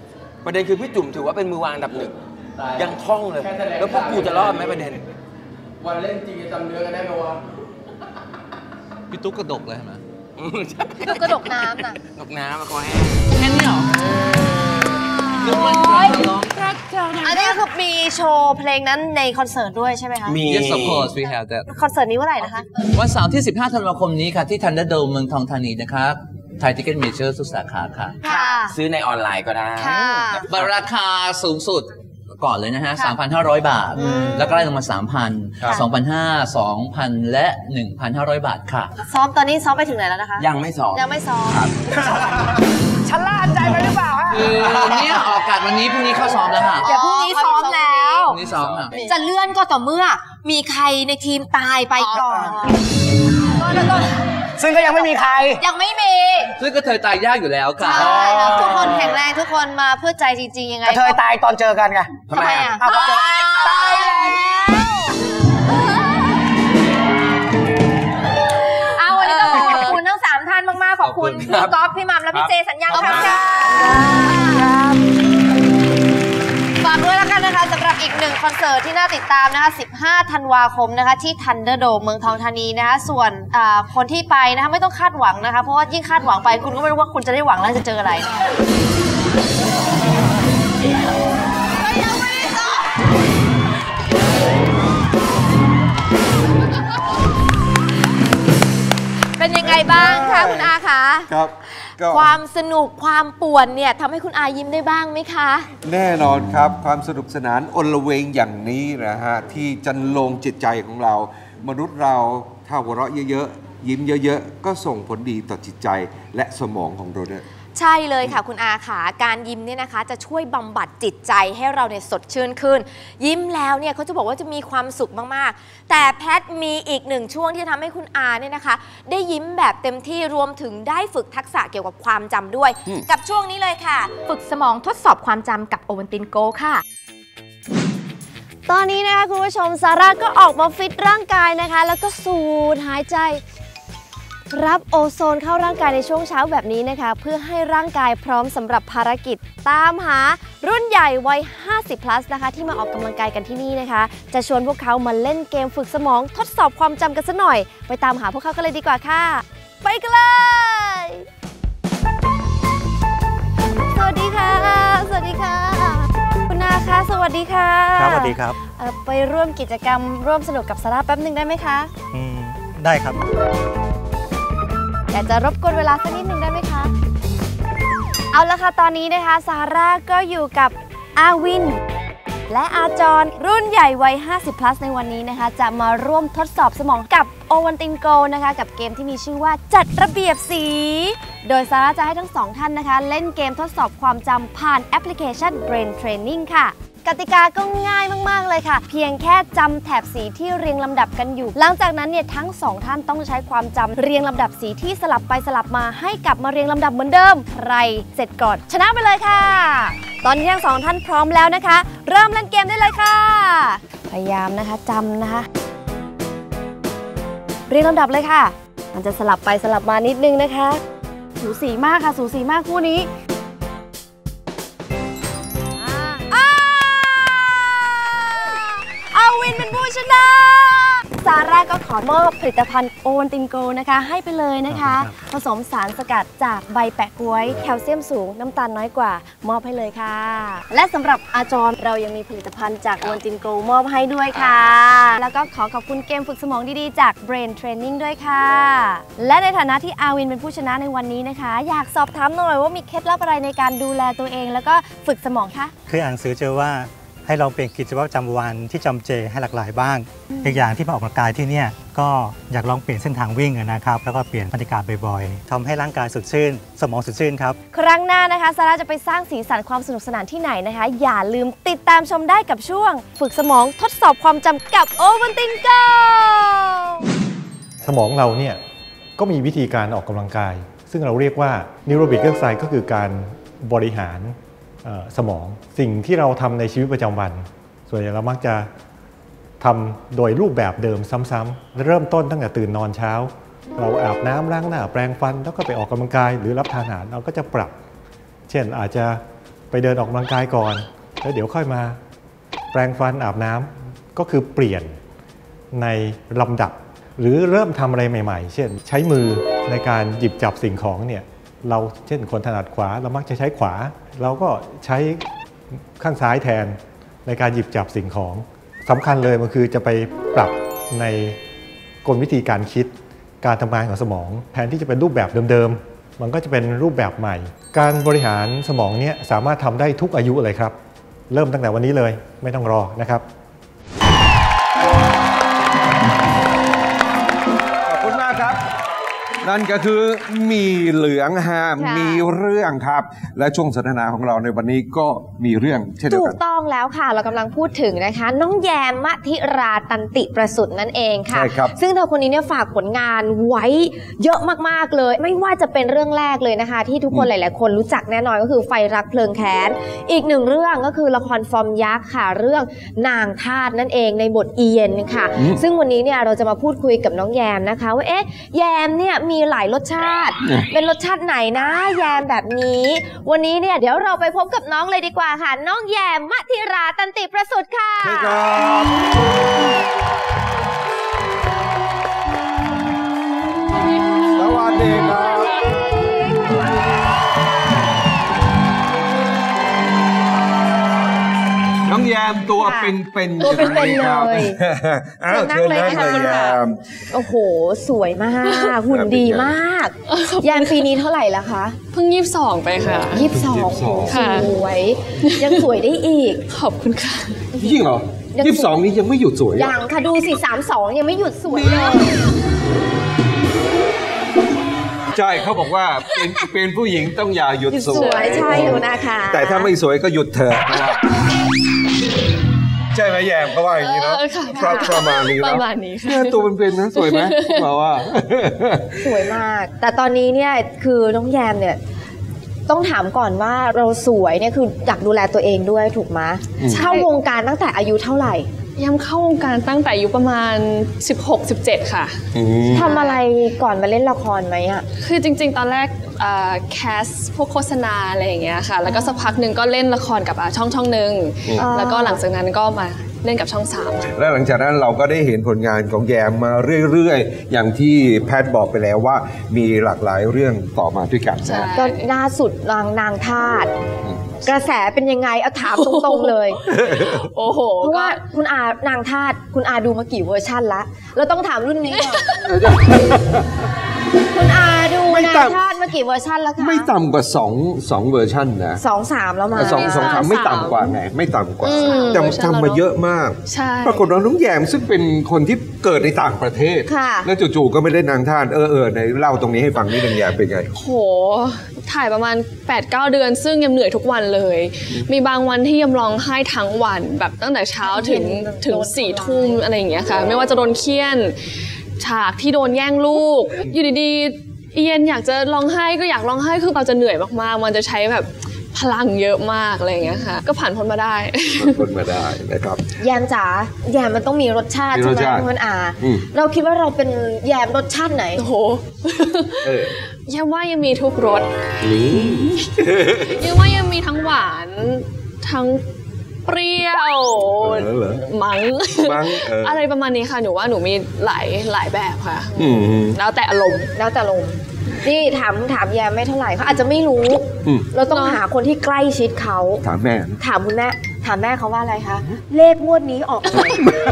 ประเด็นคือพี่จุ๋มถือว่าเป็นมือวางอันดับหนึ่งยังคล่องเลยแล้วพวกกูจะรอดไหมประเด็นวันเล่นจริงจะจำเนื้อกันได้ไหมวะพี่ตุ๊กกระดกเลยใช่ไหมคือกระดกน้ำน่ะดกน้ำมาคอยแค่นี้เหรอโอ้ยอันนี้คือมีโชว์เพลงนั้นในคอนเสิร์ตด้วยใช่ไหมคะมี Yes of course we have that คอนเสิร์ตนี้เมื่อไหร่นะคะวันเสาร์ที่สิบห้าธันวาคมนี้ค่ะที่ทันเดอร์โดมเมืองทองธานีนะคะไทยทิกเก็ตเมเจอร์ทุกสาขาค่ะค่ะซื้อในออนไลน์ก็ได้ค่ะบัตรราคาสูงสุดก่อนเลยนะฮะ สามพันห้าร้อย บาท แล้วก็ไล่ลงมา สามพัน สองพันห้าร้อย สองพัน และ หนึ่งพันห้าร้อย บาทค่ะซ้อมตอนนี้ซ้อมไปถึงไหนแล้วนะคะยังไม่ซ้อมยังไม่ซ้อมชะล่าใจไปหรือเปล่าฮะคือเนี่ยออกอากาศวันนี้พรุ่งนี้เข้าซ้อมแล้วค่ะเดี๋ยวพรุ่งนี้ซ้อมแล้วพรุ่งนี้ซ้อมค่ะจะเลื่อนก็ต่อเมื่อมีใครในทีมตายไปก่อนแล้วก็ซึ่งก็ยังไม่มีใครยังไม่มีซึ่งก็เธอตายยากอยู่แล้วค่ะใช่ครับทุกคนแข็งแรงทุกคนมาเพื่อใจจริงๆยังไงกระเทยตายตอนเจอกันไงทำไมอ่ะอ้าวก็เจอตายแล้วเอาวันนี้ต้องขอบคุณทั้งสามท่านมากๆขอบคุณพี่ก๊อฟพี่มัมและพี่เจสัญญาณค่ะฝากด้วยแล้วกันนะคะสำหรับอีกหนึ่งคอนเสิร์ตที่น่าติดตามนะคะสิบห้าธันวาคมนะคะที่ทันเดอร์โดมเมืองทองธานีนะคะส่วนคนที่ไปนะคะไม่ต้องคาดหวังนะคะเพราะว่ายิ่งคาดหวังไปคุณก็ไม่รู้ว่าคุณจะได้หวังแล้วจะเจออะไรเป็นยังไงบ้างคะคุณอาคะครับความสนุกความป่วนเนี่ยทำให้คุณอายิ้มได้บ้างไหมคะแน่นอนครับความสนุกสนานอลเวงอย่างนี้นะฮะที่จันลงจิตใจของเรามนุษย์เราถ้าหัวเราะเยอะๆยิ้มเยอะๆก็ส่งผลดีต่อจิตใจและสมองของเราด้วยใช่เลยค่ะคุณอาขาการยิ้มเนี่ยนะคะจะช่วยบำบัดจิตใจให้เราเนี่ยสดชื่นขึ้นยิ้มแล้วเนี่ยเขาจะบอกว่าจะมีความสุขมากๆแต่แพทมีอีกหนึ่งช่วงที่ทำให้คุณอาเนี่ยนะคะได้ยิ้มแบบเต็มที่รวมถึงได้ฝึกทักษะเกี่ยวกับความจำด้วยกับช่วงนี้เลยค่ะฝึกสมองทดสอบความจำกับโอวัลตินโกค่ะตอนนี้นะคะคุณผู้ชมซาร่าก็ออกมาฟิตร่างกายนะคะแล้วก็สูดหายใจรับโอโซนเข้าร่างกายในช่วงเช้าแบบนี้นะคะเพื่อให้ร่างกายพร้อมสำหรับภารกิจตามหารุ่นใหญ่วัยห้าสิบ plus นะคะที่มาออกกำลังกายกันที่นี่นะคะจะชวนพวกเขามาเล่นเกมฝึกสมองทดสอบความจำกันซะหน่อยไปตามหาพวกเขากันเลยดีกว่าค่ะไปกันเลยสวัสดีค่ะสวัสดีค่ะคุณนาคะสวัสดีค่ะครับสวัสดีครับไปร่วมกิจกรรมร่วมสนุกกับซาร่าแป๊บนึงได้ไหมคะอืมได้ครับอยากจะรบกวนเวลาสักนิดนึงได้ไหมคะเอาละค่ะตอนนี้นะคะซาร่าก็อยู่กับอาวินและอาจรรุ่นใหญ่วัยห้าสิบ plus ในวันนี้นะคะจะมาร่วมทดสอบสมองกับโอวัลตินโกนะคะกับเกมที่มีชื่อว่าจัดระเบียบสีโดยซาร่าจะให้ทั้งสองท่านนะคะเล่นเกมทดสอบความจำผ่านแอปพลิเคชัน Brain Training ค่ะกติกาก็ง่ายมากๆเลยค่ะเพียงแค่จำแถบสีที่เรียงลำดับกันอยู่หลังจากนั้นเนี่ยทั้งสองท่านต้องใช้ความจำเรียงลำดับสีที่สลับไปสลับมาให้กลับมาเรียงลำดับเหมือนเดิมใครเสร็จก่อนชนะไปเลยค่ะตอนนี้ทั้งสองท่านพร้อมแล้วนะคะเริ่มเล่นเกมได้เลยค่ะพยายามนะคะจำนะคะเรียงลำดับเลยค่ะมันจะสลับไปสลับมานิดนึงนะคะสูสีมากค่ะสูสีมากคู่นี้เป็นผู้ชนะซาร่าก็ขอมอบผลิตภัณฑ์โอวัลตินโกนะคะให้ไปเลยนะคะผสมสารสกัดจากใบแปะก๊วยแคลเซียมสูงน้ำตาลน้อยกว่ามอบให้เลยค่ะและสำหรับอาจรเรายังมีผลิตภัณฑ์จากโอวัลตินโกมอบให้ด้วยค่ะแล้วก็ขอขอบคุณเกมฝึกสมองดีๆจาก Brain Training ด้วยค่ะและในฐานะที่อาวินเป็นผู้ชนะในวันนี้นะคะอยากสอบถามหน่อยว่ามีเคล็ดลับอะไรในการดูแลตัวเองแล้วก็ฝึกสมองคะคืออ่านหนังสือเจอว่าให้ลองเปลี่ยนกิจวัตรประจำวันที่จำเจให้หลากหลายบ้างอีกอย่างที่มาออกกำลังกายที่นี่ก็อยากลองเปลี่ยนเส้นทางวิ่งนะครับแล้วก็เปลี่ยนบรรยากาศบ่อยๆทำให้ร่างกายสดชื่นสมองสดชื่นครับครั้งหน้านะคะซาร่าจะไปสร้างสีสันความสนุกสนานที่ไหนนะคะอย่าลืมติดตามชมได้กับช่วงฝึกสมองทดสอบความจำกับโอวัลตินโกสมองเราเนี่ยก็มีวิธีการออกกำลังกายซึ่งเราเรียกว่า Neurobic Exercise ก็คือการบริหารสมองสิ่งที่เราทำในชีวิตประจำวันส่วนใหญ่เรามักจะทำโดยรูปแบบเดิมซ้ำๆเริ่มต้นตั้งแต่ตื่นนอนเช้าเราอาบน้ำล้างหน้าแปรงฟันแล้วก็ไปออกกำลังกายหรือรับทานอาหารเราก็จะปรับเช่นอาจจะไปเดินออกกำลังกายก่อนแล้วเดี๋ยวค่อยมาแปรงฟันอาบน้ำก็คือเปลี่ยนในลำดับหรือเริ่มทำอะไรใหม่ๆเช่นใช้มือในการหยิบจับสิ่งของเนี่ยเราเช่นคนถนัดขวาเรามักจะใช้ขวาเราก็ใช้ข้างซ้ายแทนในการหยิบจับสิ่งของสำคัญเลยมันคือจะไปปรับในกลวิธีการคิดการทำงานของสมองแทนที่จะเป็นรูปแบบเดิมๆมันก็จะเป็นรูปแบบใหม่การบริหารสมองเนี่ยสามารถทำได้ทุกอายุเลยครับเริ่มตั้งแต่วันนี้เลยไม่ต้องรอนะครับขอบคุณมากครับนั่นก็คือมีเหลืองฮะมีเรื่องครับและช่วงสนทนาของเราในวันนี้ก็มีเรื่องเช่นเดียวกันถูกต้องแล้วค่ะเรากำลังพูดถึงนะคะน้องแยมมธิราตันติประสุทธิ์นั่นเองค่ะซึ่งเธอคนนี้เนี่ยฝากผลงานไว้เยอะมากๆเลยไม่ว่าจะเป็นเรื่องแรกเลยนะคะที่ทุกคนหลายๆคนรู้จักแน่นอนก็คือไฟรักเพลิงแค้นอีกหนึ่งเรื่องก็คือละครฟอร์มยักษ์ค่ะเรื่องนางทาสนั่นเองในบทเอียนค่ะซึ่งวันนี้เนี่ยเราจะมาพูดคุยกับน้องแยมนะคะว่าเอ๊ะแยมเนี่ยมีหลายรสชาติเป็นรสชาติไหนนะแยมแบบนี้วันนี้เนี่ยเดี๋ยวเราไปพบกับน้องเลยดีกว่าค่ะน้องแยมมธิราตันติประสุทธิ์ค่ะสวัสดีครับน้องแยมตัวเป็นเป็นตัวเป็นเป็นเลยเชิญนั่งเลยค่ะคุณค่ะโอ้โหสวยมากหุ่นดีมากแยมปีนี้เท่าไหร่ละคะเพิ่งยี่สิบสองไปค่ะยี่สิบสองสวยยังสวยได้อีกขอบคุณค่ะจริงเหรอยี่สิบสองนี้ยังไม่หยุดสวยยังค่ะดูสิสามสองยังไม่หยุดสวยเลยใช่เขาบอกว่าเป็นเป็นผู้หญิงต้องอย่าหยุดสวยใช่อยู่นะคะแต่ถ้าไม่สวยก็หยุดเถอะใช่ไหมแยมเขาว่าอย่างนี้เนาะประมาณนี้ประมาณนี้ค่ะตัวเป็นๆนะสวยไหมบอกว่าสวยมากแต่ตอนนี้เนี่ยคือน้องแยมเนี่ยต้องถามก่อนว่าเราสวยเนี่ยคืออยากดูแลตัวเองด้วยถูกไหมเข้าวงการตั้งแต่อายุเท่าไหร่ยังเข้าวงการตั้งแต่อายุประมาณ สิบหก สิบเจ็ด ค่ะทำอะไรก่อนมาเล่นละครไหมอ่ะคือจริงๆตอนแรกแคสพวกโฆษณาอะไรอย่างเงี้ยค่ะแล้วก็สักพักหนึ่งก็เล่นละครกับช่องช่องหนึ่งแล้วก็หลังจากนั้นก็มาเล่นกับช่องสามแล้วหลังจากนั้นเราก็ได้เห็นผลงานของแยมมาเรื่อยๆอย่างที่แพทย์บอกไปแล้วว่ามีหลากหลายเรื่องต่อมาด้วยกันนะก็ล่าสุดนางนางทาสกระแสเป็นยังไงเอาถามตรงๆเลยโอ้โหเพราะว่าคุณอานางทาสคุณอาดูมากี่เวอร์ชันละเราต้องถามรุ่นนี้ก่อนคุณอาดูนางทาสมากี่เวอร์ชันแล้วคะไม่ต่ำกว่าสองสองเวอร์ชันนะสองสามแล้วมาสองสองสามไม่ต่ำกว่าไงไม่ต่ำกว่าแต่ทำมาเยอะมากปรากฏว่าน้องแยมซึ่งเป็นคนที่เกิดในต่างประเทศแล้วจู่ๆก็ไม่ได้นางทาสเออเออในเล่าตรงนี้ให้ฟังนิดนึงแยมเป็นไงโหถ่ายประมาณ แปดเก้า เดือนซึ่งยำเหนื่อยทุกวันเลยมีบางวันที่ยำร้องไห้ทั้งวันแบบตั้งแต่เช้าถึงถึงสี่ทุ่มอะไรอย่างเงี้ยค่ะไม่ว่าจะโดนเคี่ยนฉากที่โดนแย่งลูกอยู่ดีๆเอียนอยากจะร้องไห้ก็อยากร้องไห้คือเราจะเหนื่อยมากๆมันจะใช้แบบพลังเยอะมากอะไรอย่างเงี้ยค่ะก็ผ่านพ้นมาได้ผ่านพ้นมาได้นะครับแยมจ๋าแยมมันต้องมีรสชาติใช่ไหมคุณอาเราคิดว่าเราเป็นแยมรสชาติไหนโอ้โหแยมว่ายังมีทุกรสยังว่ายังมีทั้งหวานทั้งเปรี้ยวมังอะไรประมาณนี้ค่ะหนูว่าหนูมีหลายหลายแบบค่ะแล้วแต่อารมณ์แล้วแต่อารมณ์นี่ถามถามแยมไม่เท่าไหร่เขาอาจจะไม่รู้เราต้องหาคนที่ใกล้ชิดเขาถามแม่ถามคุณแม่ถามแม่เขาว่าอะไรคะเลขงวดนี้ออกไหม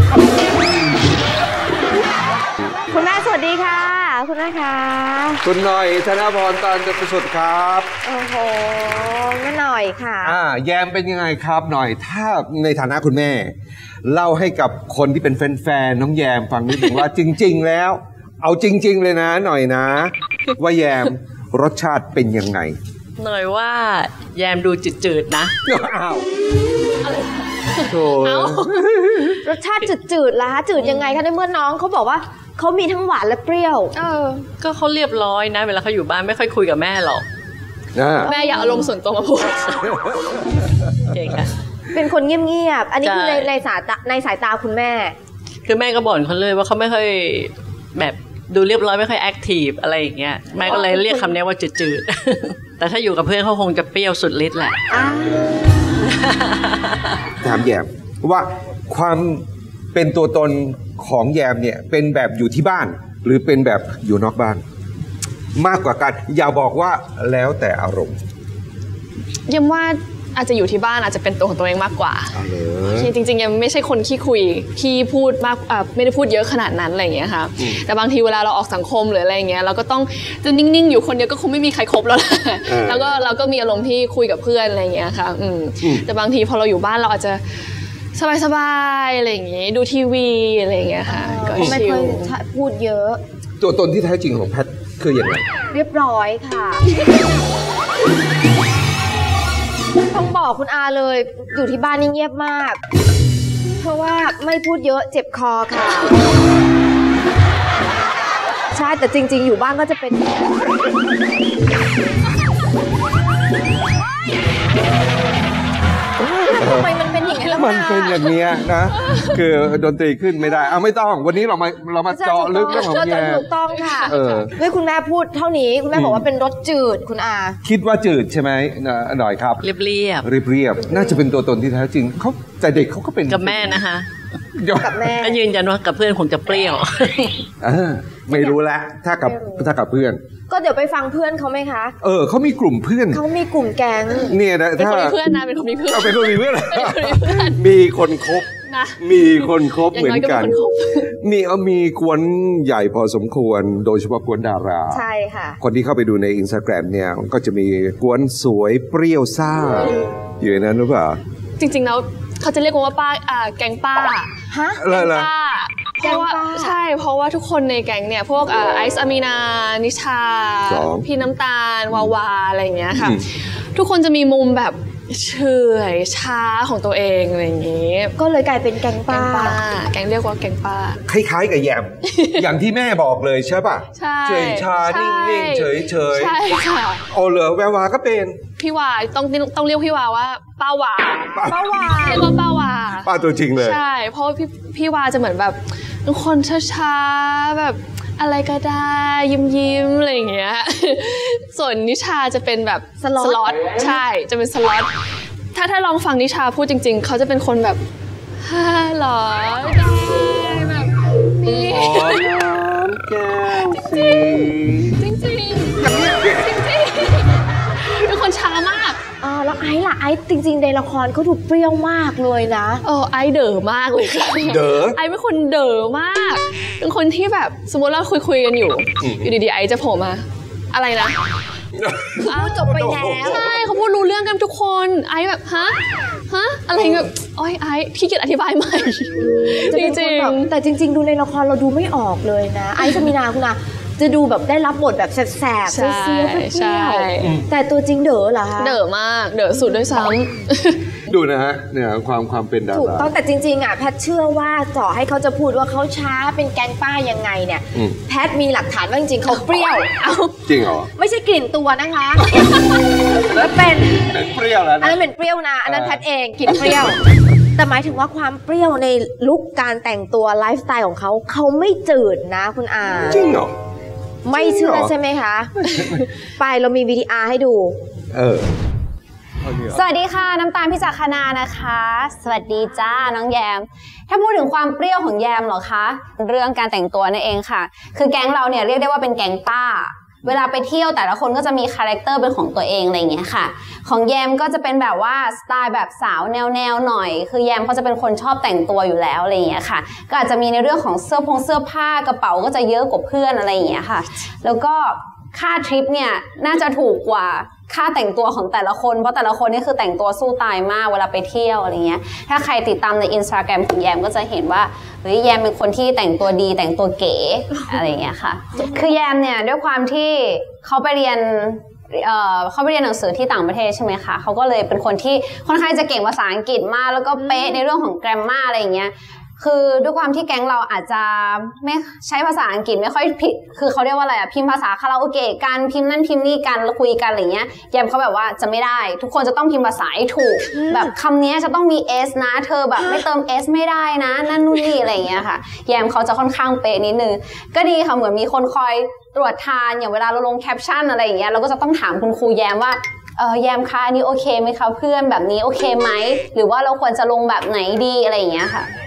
คุณแม่สวัสดีค่ะคุณแม่คะคุณหน่อยธนพรตอนจะประสุทธิ์ครับโอ้โหแม่หน่อยค่ะอ่าแยมเป็นยังไงครับหน่อยถ้าในฐานะคุณแม่เล่าให้กับคนที่เป็นแฟนๆน้องแยมฟังนิดนึงว่าจริงๆแล้วเอาจริงๆเลยนะหน่อยนะว่าแยมรสชาติเป็นยังไงหน่อยว่าแยมดูจืดๆนะอ้าวโธ่รสชาติจืดๆล่ะจืดยังไงคะในเมื่อน้องเขาบอกว่าเขามีทั้งหวานและเปรี้ยวเออก็เขาเรียบร้อยนะเวลาเขาอยู่บ้านไม่ค่อยคุยกับแม่หรอกแม่อย่าอารมณ์ส่วนตัวมาพูดเก่งค่ะเป็นคนเงียบๆอันนี้คือในในสายตาในสายตาคุณแม่คือแม่ก็บ่นเขาเลยว่าเขาไม่ค่อยแบบดูเรียบร้อยไม่ค่อยแอคทีฟอะไรอย่างเงี้ยแม่ก็เลยเรียกคำนี้ว่าจืดๆแต่ถ้าอยู่กับเพื่อนเขาคงจะเปรี้ยวสุดฤทธิ์แหละถามแยมว่าความเป็นตัวตนของแยมเนี่ยเป็นแบบอยู่ที่บ้านหรือเป็นแบบอยู่นอกบ้านมากกว่ากันอย่าบอกว่าแล้วแต่อารมณ์ยังว่าอาจจะอยู่ที่บ้านอาจจะเป็นตัวของตัวเองมากกว่าจริงๆยังไม่ใช่คนขี้คุยขี้พูดมากไม่ได้พูดเยอะขนาดนั้นอะไรอย่างเงี้ยค่ะแต่บางทีเวลาเราออกสังคมหรืออะไรอย่างเงี้ยเราก็ต้องจะนิ่งๆอยู่คนเดียวก็คงไม่มีใครคบแล้วแล้วก็เราก็มีอารมณ์ที่คุยกับเพื่อนอะไรอย่างเงี้ยค่ะแต่บางทีพอเราอยู่บ้านเราอาจจะสบายๆอะไรอย่างงี้ดูทีวีอะไรอย่างเงี้ยค่ะก็ไม่ค่อยพูดเยอะตัวตนที่แท้จริงของแพทคืออย่างไรเรียบร้อยค่ะต้องบอกคุณอาเลยอยู่ที่บ้านนี่เงียบมากเพราะว่าไม่พูดเยอะเจ็บคอค่ะใช่แต่จริงๆอยู่บ้านก็จะเป็นทำไมมันเป็นอย่างนี้ล่ะมันเป็นอย่างนี้นะคือดนตรีขึ้นไม่ได้เอาไม่ต้องวันนี้เรามาเรามาเจาะลึกเรื่องของแยมถูกต้องค่ะเฮ้ยคุณแม่พูดเท่านี้คุณแม่บอกว่าเป็นรสจืดคุณอาคิดว่าจืดใช่ไหมหน่อยครับเรียบเรียบเรียบเรียบน่าจะเป็นตัวตนที่แท้จริงเขาแต่เด็กเขาก็เป็นกับแม่นะคะกับแม่ก็ยืนยันว่ากับเพื่อนคงจะเปรี้ยวไม่รู้แล้วถ้ากับถ้ากับเพื่อนก็เดี๋ยวไปฟังเพื่อนเขาไหมคะเออเขามีกลุ่มเพื่อนเขามีกลุ่มแก๊งเนี่ยนะถ้าเป็นคนมีเพื่อนนะเป็นคนมีเพื่อนเป็นคนมีเพื่อนมีคนคบมีคนคบเหมือนกันมีเอามีกวนใหญ่พอสมควรโดยเฉพาะกวนดาราใช่ค่ะคนที่เข้าไปดูใน Instagram เนี่ยก็จะมีกวนสวยเปรี้ยวซ่าอยู่ในนั้นหรือเปล่าจริงๆแล้วเขาจะเรียกว่าป้าแก๊งป้าฮะแก๊งป้าเพราะว่าใช่เพราะว่าทุกคนในแก๊งเนี่ยพวกไอซ์อามีนานิชาพี่น้ำตาลวาวาอะไรอย่างเงี้ยค่ะทุกคนจะมีมุมแบบเฉยช้าของตัวเองอะไรอย่างเงี้ยก็เลยกลายเป็นแก๊งป้าแก๊งเรียกว่าแก๊งป้าคล้ายๆกับแยมอย่างที่แม่บอกเลยใช่ป่ะใช่เฉยชานิ่งๆเฉยเฉยใช่ค่ะโอ้เหรอแวววาก็เป็นพี่วาต้องต้องเรียกพี่วาว่าป้าวาป้าวาเรียกว่าป้าวาป้าตัวจริงเลยใช่เพราะพี่พี่วาจะเหมือนแบบทุกคนช้าๆแบบอะไรก็ได้ยิ้มยิ้มอะไรอย่างเงี้ยส่วนนิชาจะเป็นแบบสล็อตใช่จะเป็นสล็อตถ้าถ้าลองฟังนิชาพูดจริงๆเขาจะเป็นคนแบบฮ่าหรอได้แบบนี่แก้วสิจริงจริงจริงจริงเป็นคนช้ามากเออแล้วไอ้ล่ะไอ้จริงๆในละครเขาถูกเปรี้ยวมากเลยนะเออไอ้เด๋อมากเลยค่ะเด๋อไอ้เป็นคนเด๋อมากเป็นคนที่แบบสมมติเราคุยคุยกันอยู่อยู่ดีๆไอ้จะโผล่มาอะไรนะพูดจบไปแล้วใช่เขาพูดรู้เรื่องกันทุกคนไอ้แบบฮะฮะอะไรแบบโอ้ยไอ้พี่เกียรติอธิบายใหม่จริงๆแต่จริงๆดูในละครเราดูไม่ออกเลยนะไอ้สมินาคุณนะจะดูแบบได้รับบทแบบแสบๆเซียวๆเปรี้ยวแต่ตัวจริงเด๋อเหรอคะเด๋อมากเด๋อสุดด้วยซ้ำดูนะฮะเนี่ยความความเป็นดาราถูกต้องแต่จริงๆอ่ะแพทเชื่อว่าต่อให้เขาจะพูดว่าเขาช้าเป็นแก๊งป้ายังไงเนี่ยแพทมีหลักฐานว่าจริงๆเขาเปรี้ยวเอาจริงเหรอไม่ใช่กลิ่นตัวนะคะแล้วเป็นเป็นเปรี้ยวแล้วอันนั้นเป็นเปรี้ยวนะอันนั้นแพทเองกลิ่นเปรี้ยวแต่หมายถึงว่าความเปรี้ยวในลุคการแต่งตัวไลฟ์สไตล์ของเขาเขาไม่จืดนะคุณอาจริงเหรอไม่เชื่อใช่ไหมคะไปเรามี วี ที อาร์ ให้ดูเออสวัสดีค่ะน้ำตาลพิจักคณานะคะสวัสดีจ้าน้องแยมถ้าพูดถึงความเปรี้ยวของแยมเหรอคะเรื่องการแต่งตัวนั่นเองค่ะคือแก๊งเราเนี่ยเรียกได้ว่าเป็นแก๊งป้าเวลาไปเที่ยวแต่ละคนก็จะมีคาแรคเตอร์เป็นของตัวเองอะไรอย่างเงี้ยค่ะของแยมก็จะเป็นแบบว่าสไตล์แบบสาวแนวแนวหน่อยคือแยมเขาจะเป็นคนชอบแต่งตัวอยู่แล้วอะไรอย่างเงี้ยค่ะก็อาจจะมีในเรื่องของเสื้อผงเสื้อผ้ากระเป๋าก็จะเยอะกว่าเพื่อนอะไรอย่างเงี้ยค่ะแล้วก็ค่าทริปเนี่ยน่าจะถูกกว่าค่าแต่งตัวของแต่ละคนเพราะแต่ละคนนี่คือแต่งตัวสู้ตายมากเวลาไปเที่ยวอะไรเงี้ยถ้าใครติดตามใน Instagram ของแยมก็จะเห็นว่าเฮ้ยแยมเป็นคนที่แต่งตัวดีแต่งตัวเก๋อะไรเงี้ยค่ะคือแยมเนี่ยด้วยความที่เขาไปเรียนเอ่อเขาไปเรียนหนังสือที่ต่างประเทศใช่ไหมคะเขาก็เลยเป็นคนที่ค่อนข้างจะเก่งภาษาอังกฤษมากแล้วก็เป๊ะในเรื่องของแกรมมาอะไรเงี้ยคือด้วยความที่แก๊งเราอาจจะไม่ใช้ภาษาอังกฤษไม่ค่อยผิดคือเขาเรียกว่าอะไรอะพิมพ์ภาษาคาราโอเกะกันพิมพ์นั่นพิมพ์นี่กันแล้วคุยกันอะไรเงี้ยแยมเขาแบบว่าจะไม่ได้ทุกคนจะต้องพิมพ์ภาษาให้ถูกแบบคำนี้จะต้องมี s นะเธอแบบไม่เติม s ไม่ได้นะนั่นนู่นนี่อะไรเงี้ยค่ะแยมเขาจะค่อนข้างเป๊ะนิดนึงก็ดีค่ะเหมือนมีคนคอยตรวจทานอย่างเวลาเราลงแคปชั่นอะไรอย่างเงี้ยเราก็จะต้องถามคุณครูแยมว่าเออแยมคะอันนี้โอเคไหมคะเพื่อนแบบนี้โอเคไหมหรือว่าเราควรจะลงแบบไหนดีอะไรอย่างเงี้ยค่ะ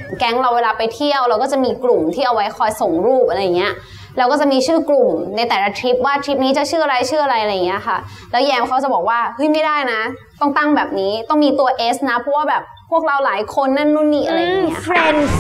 แก๊งเราเวลาไปเที่ยวเราก็จะมีกลุ่มที่เอาไว้คอยส่งรูปอะไรเงี้ยเราก็จะมีชื่อกลุ่มในแต่ละทริปว่าทริปนี้จะชื่ออะไรชื่ออะไรอะไรเงี้ยค่ะแล้วแยมเขาจะบอกว่าเฮ้ยไม่ได้นะต้องตั้งแบบนี้ต้องมีตัว S นะเพราะว่าแบบพวกเราหลายคนนั่นนู่นนี่อะไรอย่างเงี้ย Friends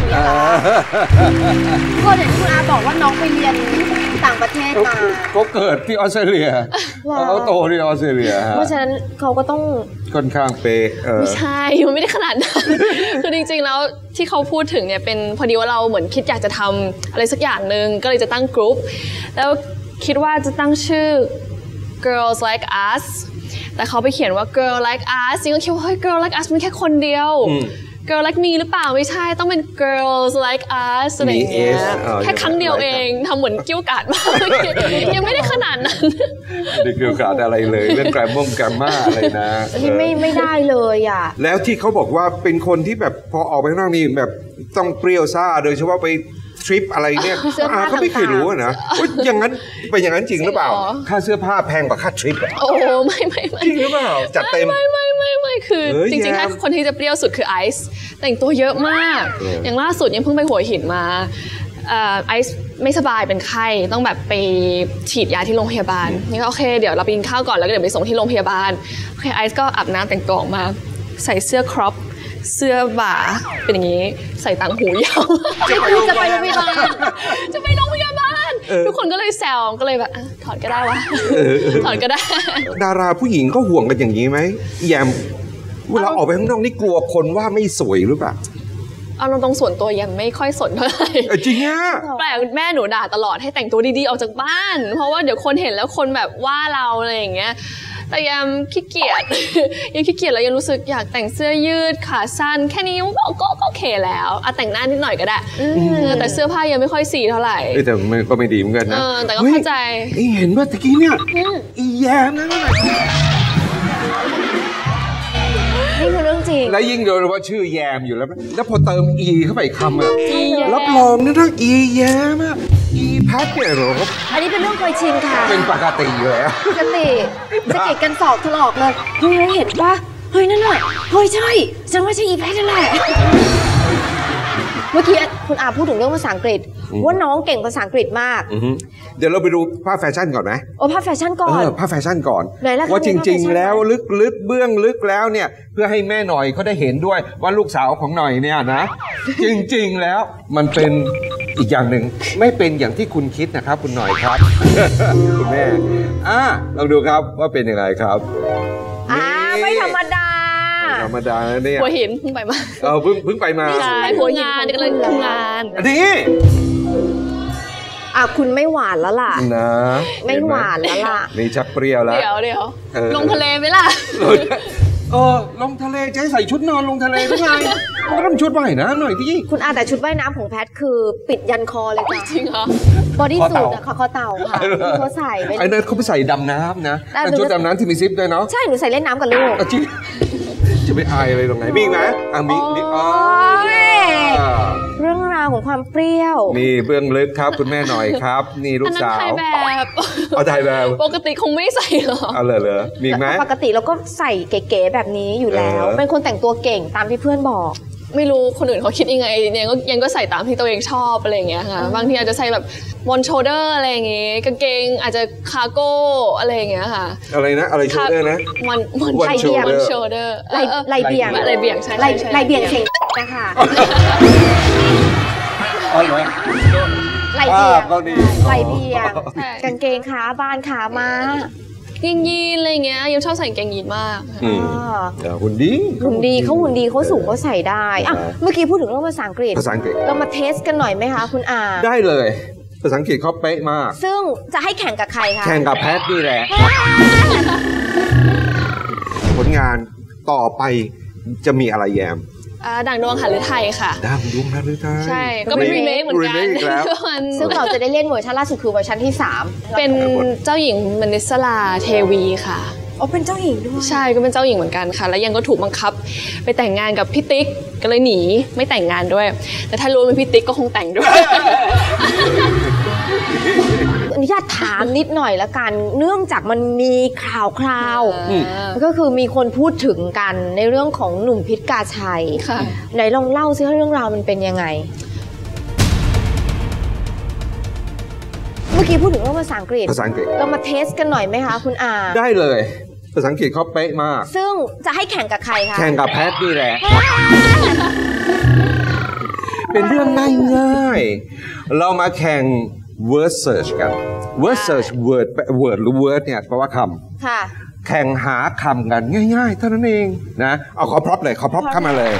ก็เห็นคุณอาบอกว่าน้องไปเรียนต่างประเทศมาเขาเกิดที่ออสเตรเลียเขาโตที่ออสเตรเลียเพราะฉะนั้นเขาก็ต้องค่อนข้างเป๊ะไม่ใช่มันไม่ได้ขนาดนั้น คือจริงๆแล้วที่เขาพูดถึงเนี่ยเป็นพอดีว่าเราเหมือนคิดอยากจะทำอะไรสักอย่างหนึ่งก็เลยจะตั้งกลุ่มแล้วคิดว่าจะตั้งชื่อ Girls Like Us แต่เขาไปเขียนว่า Girl Like Us จริงก็คิดว่าเฮ้ย Girl Like Us มันแค่คนเดียวGirl Like Me หรือเปล่าไม่ใช่ต้องเป็น Girls Like Us อะไรอย่างเงี้ยแค่ครั้งเดียวเองทำเหมือนกิ้วกาดมากยังไม่ได้ขนาดนั้นไม่ได้กิ้วกาดอะไรเลยเรื่องแกรมมงแกรมม่าอะไรนะที่ไม่ไม่ได้เลยอ่ะแล้วที่เขาบอกว่าเป็นคนที่แบบพอออกไปข้างนอกนี่แบบต้องเปรี้ยวซ่าโดยเฉพาะไปทริปอะไรเนี่ยเขาไม่เคยรู้นะอย่างนั้นเป็นอย่างนั้นจริงหรือเปล่าค่าเสื้อผ้าแพงกว่าค่าทริปโอ้ไม่ไม่ไม่จริงหรือเปล่าจัดเต็มไม่ไม่ไม่ไม่คือจริงๆถ้าคนที่จะเปรี้ยวสุดคือไอซ์แต่งตัวเยอะมากอย่างล่าสุดยังเพิ่งไปหัวหินมาไอซ์ไม่สบายเป็นไข้ต้องแบบไปฉีดยาที่โรงพยาบาลนี่ก็โอเคเดี๋ยวเราไปกินข้าวก่อนแล้วก็เดี๋ยวไปส่งที่โรงพยาบาลโอเคไอซ์ก็อาบน้ำแต่งตัวออกมาใส่เสื้อครอปเสื้อบ่าเป็นอย่างนี้ใส่ต่างหูยาวจะไปโรงพยาบาลจะไปโรงพยาบาลทุกคนก็เลยแซวก็เลยแบบถอดก็ได้วะถอดก็ได้ดาราผู้หญิงก็ห่วงกันอย่างนี้ไหมแยมเวลาออกไปข้างนอกนี่กลัวคนว่าไม่สวยหรือเปล่าเอาตรงส่วนตัวยังไม่ค่อยสนเท่าไหร่จริงอ่ะแปลกแม่หนูด่าตลอดให้แต่งตัวดีๆออกจากบ้านเพราะว่าเดี๋ยวคนเห็นแล้วคนแบบว่าเราอะไรอย่างเงี้ยแต่ยังขี้เกียจยังขี้เกียจแล้วยังรู้สึกอยากแต่งเสื้อยืดขาสั้นแค่นี้ก็ก็โอเคแล้วเอาแต่งหน้านิดหน่อยก็ได้แต่เสื้อผ้ายังไม่ค่อยสีเท่าไหร่แต่มันก็ไม่ดีเหมือนกันนะแต่ก็เข้าใจเห็นว่าตะกี้เนี่ยอีแยมนั่นแหละนี่คือเรื่องจริงและยิ่งโดยเฉพาะชื่อแยมอยู่แล้วแล้วพอเติมอีเข้าไปคำอ่ะรับรองนะทั้งอีแยมอ่ะอีแพทเนี่ยหรออันนี้เป็นเรื่องเคยชินค่ะเป็นปกติอยู่แล้วปกติจะเกตกันสอบถลอกเลยเฮ้ยเห็นปะเฮ้ยนั่นแหละเฮ้ยใช่ฉันว่าใช่อีแพทนั่นแหละเมื่อกี้คุณอาพูดถึงเรื่องภาษาอังกฤษว่าน้องเก่งภาษาอังกฤษมากเดี๋ยวเราไปดูภาพแฟชั่นก่อนไหมโอ้ภาพแฟชั่นก่อนภาพแฟชั่นก่อนว่าจริงๆแล้วลึกๆเบื้องลึกแล้วเนี่ยเพื่อให้แม่หน่อยเขาได้เห็นด้วยว่าลูกสาวของหน่อยเนี่ยนะจริงๆแล้วมันเป็นอีกอย่างหนึ่งไม่เป็นอย่างที่คุณคิดนะครับคุณหน่อยครับคุณแม่อ่ะลองดูครับว่าเป็นยังไงครับอ่าไม่ธรรมดาธรรมดาเนี่ยหัวหินเพิ่งไปมาเออเพิ่งเพิ่งไปมาใช่หัวหินกำลังทำงานอันนี้อ่ะคุณไม่หวานแล้วล่ะนะไม่หวานแล้วล่ะนี่ชักเปรี้ยวแล้วเดี๋ยวเดี๋ยวลงทะเลไหมล่ะเออลงทะเลจะให้ใส่ชุดนอนลงทะเลได้ไงก็ต้องชุดว่ายน้ำหน่อยพี่คุณอาแต่ชุดว่ายน้ำของแพทคือปิดยันคอเลยจ้ะจริงเหรอบอดี้สูทอะคอเต่าค่ะเขาใส่ไอ้นั่นเขาไปใส่ดำน้ำนะชุดดำน้ำที่มีซิปด้วยเนาะใช่หนูใส่เล่นน้ำกับลูกจริงจะไปอายอะไรตรงไหนมีไหมอ่ะมีมีอ๋อเรื่องราวของความเปรี้ยวนี่เบื้องลึกครับคุณแม่หน่อยครับนี่ลูกสาวถ่ายแบบเอาถ่ายแบบปกติคงไม่ใส่หรอกเอาเลยเหรอมีไหมปกติเราก็ใส่เก๋ๆแบบนี้อยู่แล้วเป็นคนแต่งตัวเก่งตามที่เพื่อนบอกไม่รู้คนอื่นเขาคิดยังไงเนี่ยก็ยังก็ใส่ตามที่ตัวเองชอบอะไรอย่างเงี้ยค่ะบางทีอาจจะใส่แบบวอนโชเดอร์อะไรอย่างเงี้ยกางเกงอาจจะคาร์โก้อะไรอย่างเงี้ยค่ะอะไรนะอะไรโชเดอร์นะวันวันไลเบียงโชเดอร์ไลเบียงไลเบียงใช่ไลเบียงเฉยนะคะอ๋อเหรอไลเบียงไลเบียงกางเกงขาบานขามาเกงยีนอะไรเงี้ยยังชอบใส่เกงยีนมากอืมหุ่นดีหุ่นดีเขาหุ่นดีเขาสูงเขาใส่ได้อ่ะเมื่อกี้พูดถึงเรื่องภาษาอังกฤษภาษาอังกฤษเรามาเทสกันหน่อยไหมคะคุณอาได้เลยภาษาอังกฤษเขาเป๊ะมากซึ่งจะให้แข่งกับใครคะแข่งกับแพทนี่แหละผลงานต่อไปจะมีอะไรแยมดังดวงหฤทัยค่ะดังดวงหฤทัยใช่ก็เป็นรีเมคเหมือนกันซึ่งเราจะได้เล่นเวอร์ชันล่าสุดคือเวอร์ชันที่สามเป็นเจ้าหญิงมณิสลาเทวีค่ะอ๋อเป็นเจ้าหญิงด้วยใช่ก็เป็นเจ้าหญิงเหมือนกันค่ะแล้วยังก็ถูกบังคับไปแต่งงานกับพี่ติ๊กก็เลยหนีไม่แต่งงานด้วยแต่ถ้ารู้เป็นพี่ติ๊กก็คงแต่งด้วยอนุญาตถามนิดหน่อยละกันเนื่องจากมันมีข่าวคราวก็คือมีคนพูดถึงกันในเรื่องของหนุ่มพิษกาชัยไหนลองเล่าซิว่าเรื่องราวมันเป็นยังไงเมื่อกี้พูดถึงเรื่องภาษาอังกฤษภาษาอังกฤษเรามาเทสกันหน่อยไหมคะคุณอาได้เลยภาษาอังกฤษเขาเป๊ะมากซึ่งจะให้แข่งกับใครคะแข่งกับแพทนี่แหละเป็นเรื่องง่ายๆเรามาแข่ง word search กัน word search word word หรือ word เนี่ยแปลว่าคำค่ะแข่งหาคำกันง่ายๆเท่านั้นเองนะเอาขอพร็อพเลยขอพร็อพเข้ามาเลย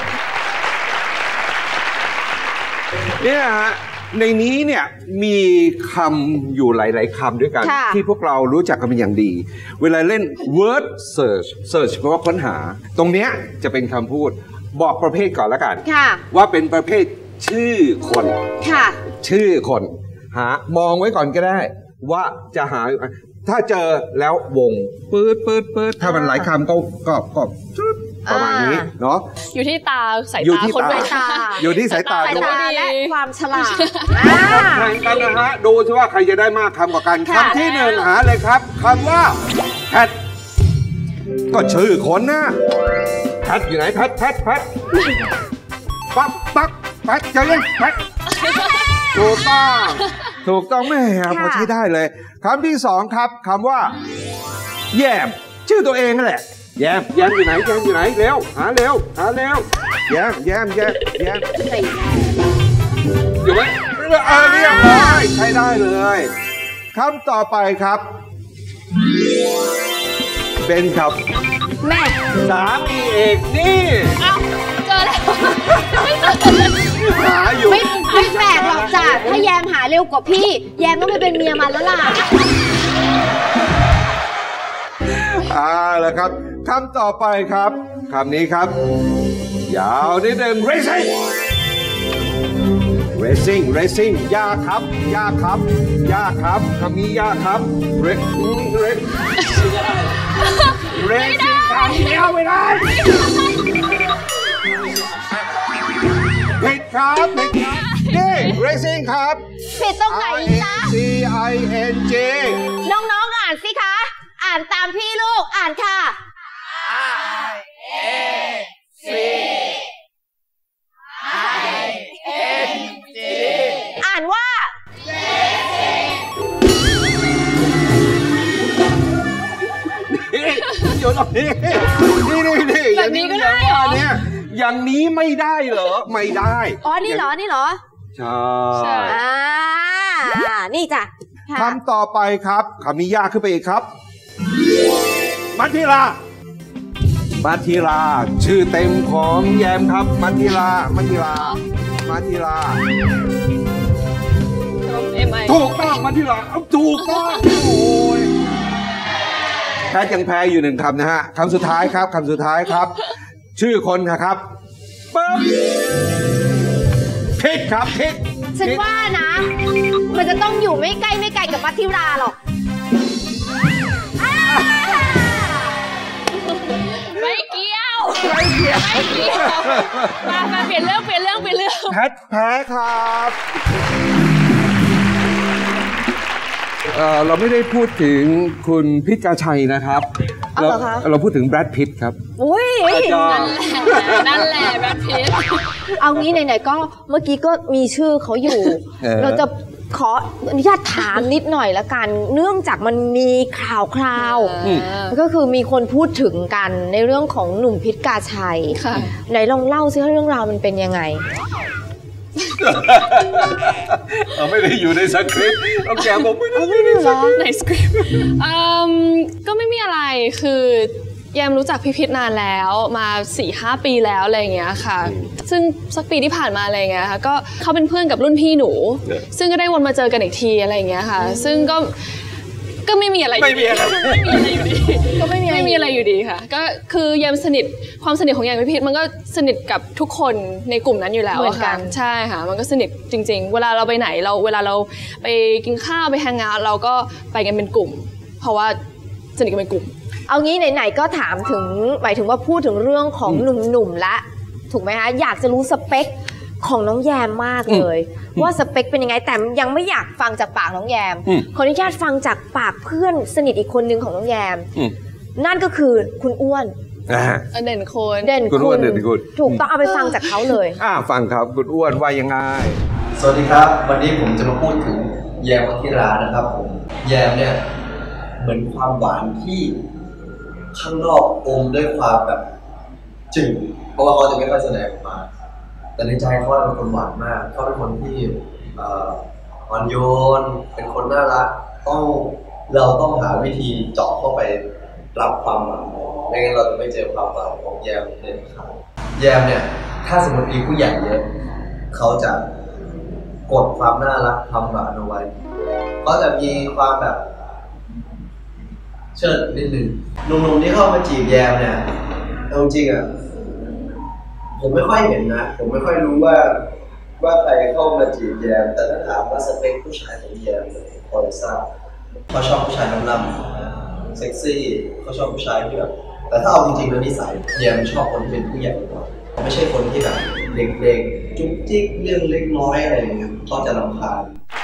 เนี่ยฮะในนี้เนี่ยมีคำอยู่หลายๆคำด้วยกันที่พวกเรารู้จักกันเป็นอย่างดีเวลาเล่น word search search แปลว่าค้นหาตรงเนี้ยจะเป็นคำพูดบอกประเภทก่อนละกันว่าเป็นประเภทชื่อคนค่ะชื่อคนหามองไว้ก่อนก็ได้ว่าจะหาถ้าเจอแล้ววงปื๊ดปื๊ดปื๊ดถ้ามันหลายคำก็ก็ก็ประมาณนี้เนาะอยู่ที่ตาสายตาคนด้วยตาอยู่ที่สายตาด้วยและความฉลาดแข่งกันนะฮะดูซิว่าใครจะได้มากคำกว่ากันคำที่หนึ่งหาเลยครับคำว่าแพทก็ชื่อคนนะแพทอยู่ไหนแพทแพทแพทปั๊บปั๊บแพทเจอยังแพทถูกต้องถูกต้องแม่พอใช้ได้เลยคำที่สองครับคำว่าแยมชื่อตัวเองนั่นแหละแยมแยมอยู่ไหนแยมอยู่ไหนเร็วหาเร็วหาเร็วแยมแยมแยมแยมอยู่ไหมเออเรียบร้อยใช้ได้เลยคำต่อไปครับเป็นครับแม่สามีเอกนี่เอ้าเจอแล้วหาอยู่ไม่ไม่แปลกหรอกจ้ะถ้าแยมหาเร็วกว่าพี่แยมต้องไปเป็นเมียมันแล้วล่ะอ่าแล้วครับคำต่อไปครับคำนี้ครับยาวนิดหนึ่ง racing racing racing ยากครับยากครับยากครับคำนี้ยากครับ racing racing คำเดียวไม่ได้ผิดครับผิดครับนี่ racing ครับผิดตรงไหนจ๊ะ C I N G น้องๆอ่านสิคะอ่านตามพี่ลูกอ่านค่ะ I A C I N G อ่านว่าอยู่ตรงนี้นี่นี่นี่แบบนี้ก็ได้เหรอเนี่ยอย่างนี้ไม่ได้เหรอไม่ได้อ๋อนี่เหรอนี่เหรอใช่อ่านี่จ้ะคำต่อไปครับคำนี้ยากขึ้นไปอีกครับมัทิรามัทิราชื่อเต็มของแยมครับมัทิรามัทิรามัทิราถูกต้องมัทิราถูกต้องโอ้ยแพ้ยังแพ้อยู่หนึ่งคำนะฮะคำสุดท้ายครับคำสุดท้ายครับชื่อคนครับปึ๊บพิษครับพิษฉันว่านะมันจะต้องอยู่ไม่ใกล้ไม่ไกลกับมัทิราหรอกไม่เกี่ยวไม่เกี่ยวไม่เกี่ยวมามาเปลี่ยนเรื่องเปลี่ยนเรื่องเปลี่ยนเรื่องแพ้แพ้ครับเอ่อเราไม่ได้พูดถึงคุณพิษกาชัยนะครับเราเราพูดถึงแบรดพิตครับอุ้ยนั่นแหละแบรดพิตเอางี้ไหนๆก็เมื่อกี้ก็มีชื่อเขาอยู่เราจะขออนุญาตถามนิดหน่อยละกันเนื่องจากมันมีข่าวคราวก็คือมีคนพูดถึงกันในเรื่องของหนุ่มพิษกาชัยไหนลองเล่าซิว่าเรื่องราวมันเป็นยังไงเราไม่ได้อยู่ในสคริปต์เราแกบอกไม่ได้อยู่ในสคริปต์ในสคริปต์ก็ไม่มีอะไรคือแยมรู้จักพี่พิษนานแล้วมาสี่ห้าปีแล้วอะไรอย่างเงี้ยค่ะซึ่งสักปีที่ผ่านมาอะไรอย่างเงี้ยค่ะก็เขาเป็นเพื่อนกับรุ่นพี่หนูซึ่งก็ได้วนมาเจอกันอีกทีอะไรอย่างเงี้ยค่ะซึ่งก็ก็ไม่มีอะไรไม่มีอะไรไม่มีอะไรอยู่ดีก็ไม่มีไม่มีอะไรอยู่ดีค่ะก็คือแยมสนิทความสนิทของแยมกับพี่พิษมันก็สนิทกับทุกคนในกลุ่มนั้นอยู่แล้วค่ะใช่ค่ะมันก็สนิทจริงๆเวลาเราไปไหนเราเวลาเราไปกินข้าวไปแฮงเอาท์เราก็ไปกันเป็นกลุ่มเพราะว่าสนิทกันเป็นกลุ่มเอางี้ไหนๆก็ถามถึงหมายถึงว่าพูดถึงเรื่องของหนุ่มๆละถูกไหมคะอยากจะรู้สเปคของน้องแยมมากเลยว่าสเปคเป็นยังไงแต่ยังไม่อยากฟังจากปากน้องแยมขออนุญาตฟังจากปากเพื่อนสนิทอีกคนนึงของน้องแยมนั่นก็คือคุณอ้วนเด่นคุณเด่นคุณเด่นคุณถูกต้องเอาไปฟังจากเขาเลยอ่าฟังครับคุณอ้วนว่ายังไงสวัสดีครับวันนี้ผมจะมาพูดถึงแยมวัทิรานะครับผมแยมเนี่ยเหมือนความหวานที่ข้างนอกอมด้วยความแบบจืดเพราะว่าเขาจะไม่ค่อยแสดงออกมาแต่ในใจเขาเป็นคนหวานมากเขาเป็นคนที่อ่อนโยนเป็นคนน่ารักต้องเราต้องหาวิธีเจาะเข้าไปปรับความหวานไม่งั้นเราจะไม่เจอความหวานของแยมเด็ดขาดแยมเนี่ยถ้าสมมติมีผู้ใหญ่เยอะเขาจะกดความน่ารักความหวานเอาไว้ก็จะมีความแบบเชิดนิดนึงหนุ่มๆที่เข้ามาจีบแยมเนี่ยเอาจริงอ่ะผมไม่ค่อยเห็นนะผมไม่ค่อยรู้ว่าว่าใครเข้ามาจีบแยมแต่ถ้าถามว่าสเปคผู้ชายของแยมพอจะทราบเขาชอบผู้ชายล่ำๆเซ็กซี่เขาชอบผู้ชายที่แบบแต่ถ้าเอาจริงๆแล้วนิสัยแยมชอบคนที่เป็นผู้ใหญ่กว่าไม่ใช่คนที่แบบเด็กๆจุ๊กจิ๊กเรื่องเล็กน้อยอะไรอย่างเงี้ยเขาจะรำคาญ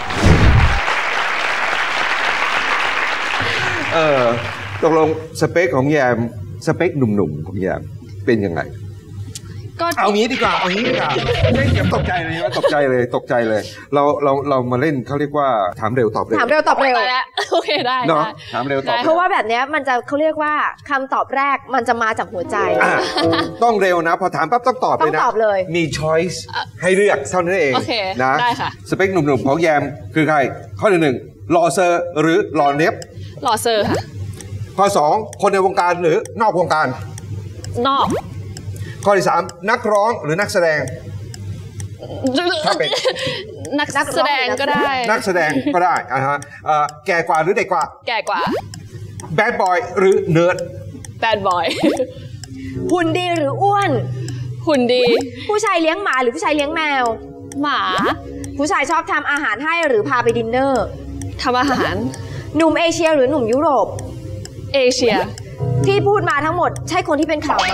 เออตกลงสเปคของแยมสเปคหนุ่มๆของแยมเป็นยังไงก็เอางี้ดีกว่าเอางี้ดีกว่าไม่เก็บตกใจเลยว่าตกใจเลยตกใจเลยเราเราเรามาเล่นเขาเรียกว่าถามเร็วตอบเร็วถามเร็วตอบเร็วโอเคได้เนาะถามเร็วตอบเพราะว่าแบบนี้มันจะเขาเรียกว่าคำตอบแรกมันจะมาจากหัวใจต้องเร็วนะพอถามปั๊บต้องตอบเลยนะต้องตอบเลยมี choice ให้เลือกเท่านั้นเองนะได้ค่ะสเปคหนุ่มๆของแยมคือใครข้อหนึ่งหล่อเซอร์หรือหล่อเนี้ยบหล่อเซอร์ค่ะข้อสองคนในวงการหรือนอกวงการนอกข้อที่สามนักร้องหรือนักแสดงถ้าเป็นนักแสดงก็ได้นักแสดงก็ได้อ่าฮะแก่กว่าหรือเด็กกว่าแก่กว่าแบดบอยหรือเนิร์ดแบดบอยหุ่นดีหรืออ้วนหุ่นดีผู้ชายเลี้ยงหมาหรือผู้ชายเลี้ยงแมวหมาผู้ชายชอบทำอาหารให้หรือพาไปดินเนอร์ทำอาหารหนุ่มเอเชียหรือหนุ่มยุโรปเอเชียที่พูดมาทั้งหมดใช่คนที่เป็นข่าวไหม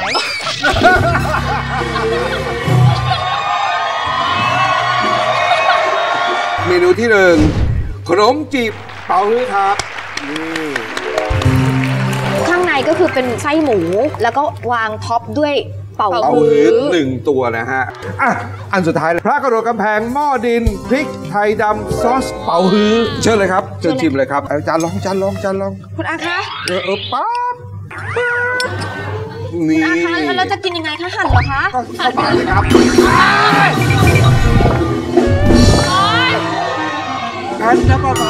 เมนูที่หนึ่งขนมจีบเป่าฮื้อครับนี่ข้างในก็คือเป็นไส้หมูแล้วก็วางท็อปด้วยเป่าฮื้อหนึ่งตัวนะฮะอ่ะอันสุดท้ายพระกระโดดกำแพงหม้อดินพริกไทยดำซอสเป่าฮื้อเชิญเลยครับเชิญชิมเลยครับจานลองจานลองจานลองคุณอาคะเออเออป๊าบนี่อาคะแล้วเราจะกินยังไงคะหั่นเหรอคะเข้าปากเลยครับหั่นแล้วก็มา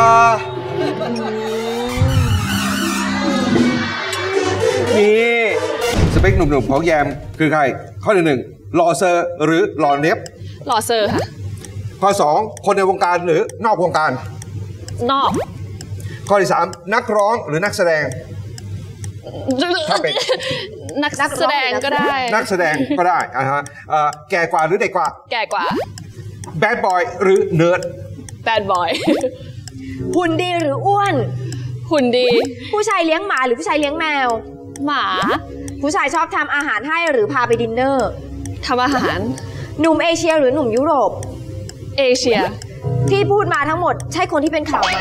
นี่สเปคหนุ่มๆของแยมคือใครข้อหนึ่งหล่อเซอร์หรือหล่อเนี้ยบหล่อเซอร์ค่ะข้อสองคนในวงการหรือนอกวงการนอกข้อที่สามนักร้องหรือนักแสดงถ้าเป็นนักแสดงก็ได้นักแสดงก็ได้อ่าฮะแก่กว่าหรือเด็กกว่าแก่กว่าแบดบอยหรือเนิร์ดแบดบอยหุ่นดีหรืออ้วนหุ่นดีผู้ชายเลี้ยงหมาหรือผู้ชายเลี้ยงแมวหมาผู้ชายชอบทำอาหารให้หรือพาไปดินเนอร์ทำอาหารหนุ่มเอเชียหรือหนุ่มยุโรปเอเชียที่พูดมาทั้งหมดใช่คนที่เป็นข่าวไหม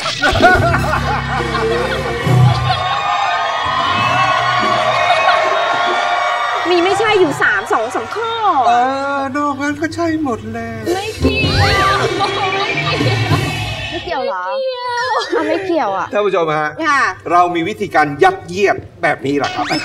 มีไม่ใช่อยู่สามสองสามข้อเออนอกนั้นก็ใช่หมดเลยไม่เกี่ยวไม่เกี่ยวเหรอไม่เกี่ยวอ่ะท่านผู้ชมฮะเรามีวิธีการยัดเยียดแบบนี้แหละครับ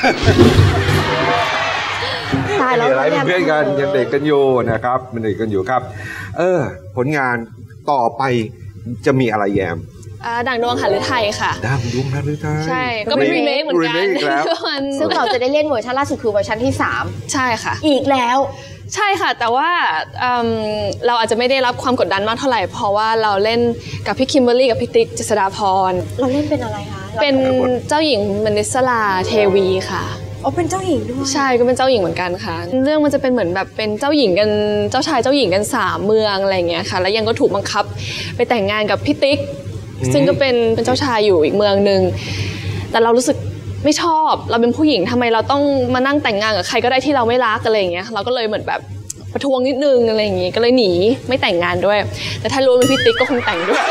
ตายแล้วเป็นเพื่อนกันยังเด็กกันอยู่นะครับมันเด็กกันอยู่ครับเออผลงานต่อไปจะมีอะไรแยมดังดวงหฤทัยค่ะดังดวงหฤทัยใช่ก็เป็นรีเมคเหมือนกันซึ่งเราจะได้เล่นเวอร์ชันล่าสุดคือเวอร์ชันที่สามใช่ค่ะอีกแล้วใช่ค่ะแต่ว่าเราอาจจะไม่ได้รับความกดดันมากเท่าไหร่เพราะว่าเราเล่นกับพี่คิมเบอร์รี่กับพี่ติ๊กเจษฎาพรเราเล่นเป็นอะไรคะเป็นเจ้าหญิงมณิสลาเทวีค่ะอ๋อเป็นเจ้าหญิงด้วยใช่ก็เป็นเจ้าหญิงเหมือนกันค่ะเรื่องมันจะเป็นเหมือนแบบเป็นเจ้าหญิงกันเจ้าชายเจ้าหญิงกันสามเมืองอะไรอย่างเงี้ยค่ะแล้วยังก็ถูกบังคับไปแต่งงานกับพี่ติ๊กซึ่งก็เป็นเป็นเจ้าชายอยู่อีกเมืองนึงแต่เรารู้สึกไม่ชอบเราเป็นผู้หญิงทำไมเราต้องมานั่งแต่งงานกับใครก็ได้ที่เราไม่รักอะไรอย่างเงี้ยเราก็เลยเหมือนแบบประท้วงนิดนึงอะไรอย่างงี้ก็เลยหนีไม่แต่งงานด้วย แต่ถ้ารู้เป็นพี่ติ๊กก็คงแต่งด้วย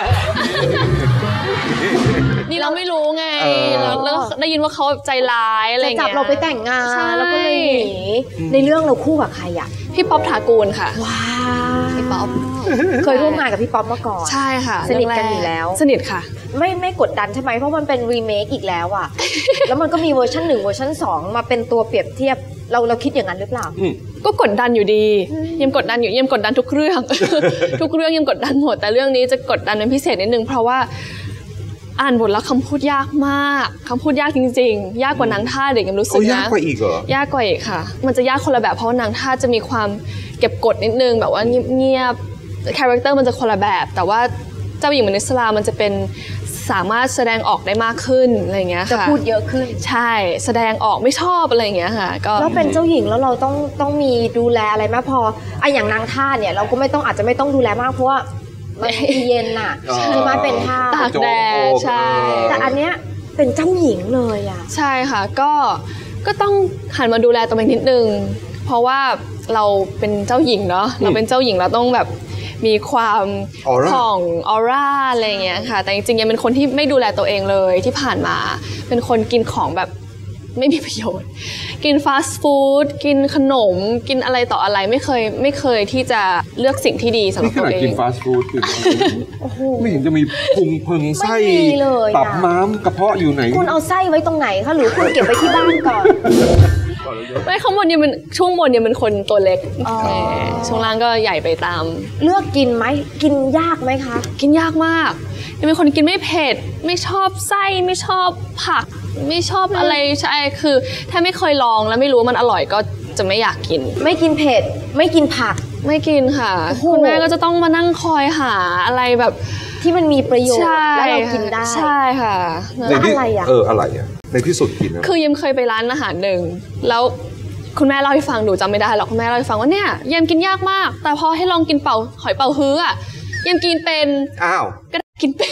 นี่เราไม่รู้ไงแล้วแล้วได้ยินว่าเขาใจร้ายอะไรอย่างเงี้ยจับเราไปแต่งงานแล้วก็เลยหนีในเรื่องเราคู่กับใครอ่ะพี่ป๊อปถากูลค่ะว้าพี่ป๊อปเคยร่วมงานกับพี่ป๊อปมาก่อนใช่ค่ะสนิทกันอยู่แล้วสนิทค่ะไม่ไม่กดดันใช่ไหมเพราะมันเป็นรีเมคอีกแล้วอ่ะ แล้วมันก็มีเวอร์ชันหนึ่งเวอร์ชันสองมาเป็นตัวเปรียบเทียบเราเราคิดอย่างนั้นหรือเปล่าก็กดดันอยู่ดียังกดดันอยู่ยังกดดันทุกเรื่อง ทุกเรื่องยังกดดันหมดแต่เรื่องนี้จะกดดันเป็นพิเศษนิดนึงเพราะว่าอ่านบทแล้วคำพูดยากมากคำพูดยากจริงๆยากกว่านางท่าเด็กยังรู้สึกนะยากกว่าอีกเหรอยากกว่าอีกค่ะมันจะยากคนละแบบเพราะนางท่าจะมีความเก็บกดนิดนึงแบบว่าเงียบๆคาแรคเตอร์มันจะคนละแบบแต่ว่าเจ้าหญิงมณิสลามันจะเป็นสามารถแสดงออกได้มากขึ้นอะไรอย่างเงี้ยค่ะจะพูดเยอะขึ้นใช่แสดงออกไม่ชอบอะไรอย่างเงี้ยค่ะก็แล้วเป็นเจ้าหญิงแล้วเราต้องต้องมีดูแลอะไรมากพอไอ้อย่างนางท่าเนี่ยเราก็ไม่ต้องอาจจะไม่ต้องดูแลมากเพราะว่ามันเย็นน่ะใช่ไหมเป็นท่าตากแดดใช่แต่อันเนี้ยเป็นเจ้าหญิงเลยอ่ะใช่ค่ะก็ก็ต้องหันมาดูแลตัวเองนิดนึงเพราะว่าเราเป็นเจ้าหญิงเนาะเราเป็นเจ้าหญิงเราต้องแบบมีความผ่องออร่าอะไรอย่างเงี้ยค่ะแต่จริงๆยังเป็นคนที่ไม่ดูแลตัวเองเลยที่ผ่านมาเป็นคนกินของแบบไม่มีประโยชน์กินฟาสต์ฟู้ดกินขนมกินอะไรต่ออะไรไม่เคยไม่เคยที่จะเลือกสิ่งที่ดีสำหรับตัวเองกินฟาสต์ฟู้ดไม่เห็นจะมีพุงพึงไส้ตับม้ามกระเพาะอยู่ไหนคุณเอาไส้ไว้ตรงไหนคะหรือคุณเก็บไว้ที่บ้านก่อนไม่ข้างบนยังเป็นช่วงบนยังเป็นคนตัวเล็กช่วงล่างก็ใหญ่ไปตามเลือกกินไหมกินยากไหมคะกินยากมากยังเป็นคนกินไม่เผ็ดไม่ชอบไส้ไม่ชอบผักไม่ชอบอะไรใช่คือถ้าไม่เคยลองแล้วไม่รู้ว่ามันอร่อยก็จะไม่อยากกินไม่กินเผ็ดไม่กินผักไม่กินค่ะคุณแม่ก็จะต้องมานั่งคอยหาอะไรแบบที่มันมีประโยชน์แล้วเรากินได้ใช่ค่ะแล้วอะไรอ่ะเอออะไรอ่ะในที่สุดกินคือยิมเคยไปร้านอาหารหนึ่งแล้วคุณแม่เล่าให้ฟังหนูจำไม่ได้หรอกคุณแม่เล่าให้ฟังว่าเนี่ยยิมกินยากมากแต่พอให้ลองกินเป่าหอยเป่าฮื้ออ่ะยิมกินเป็นอ้าวก็กินเป็น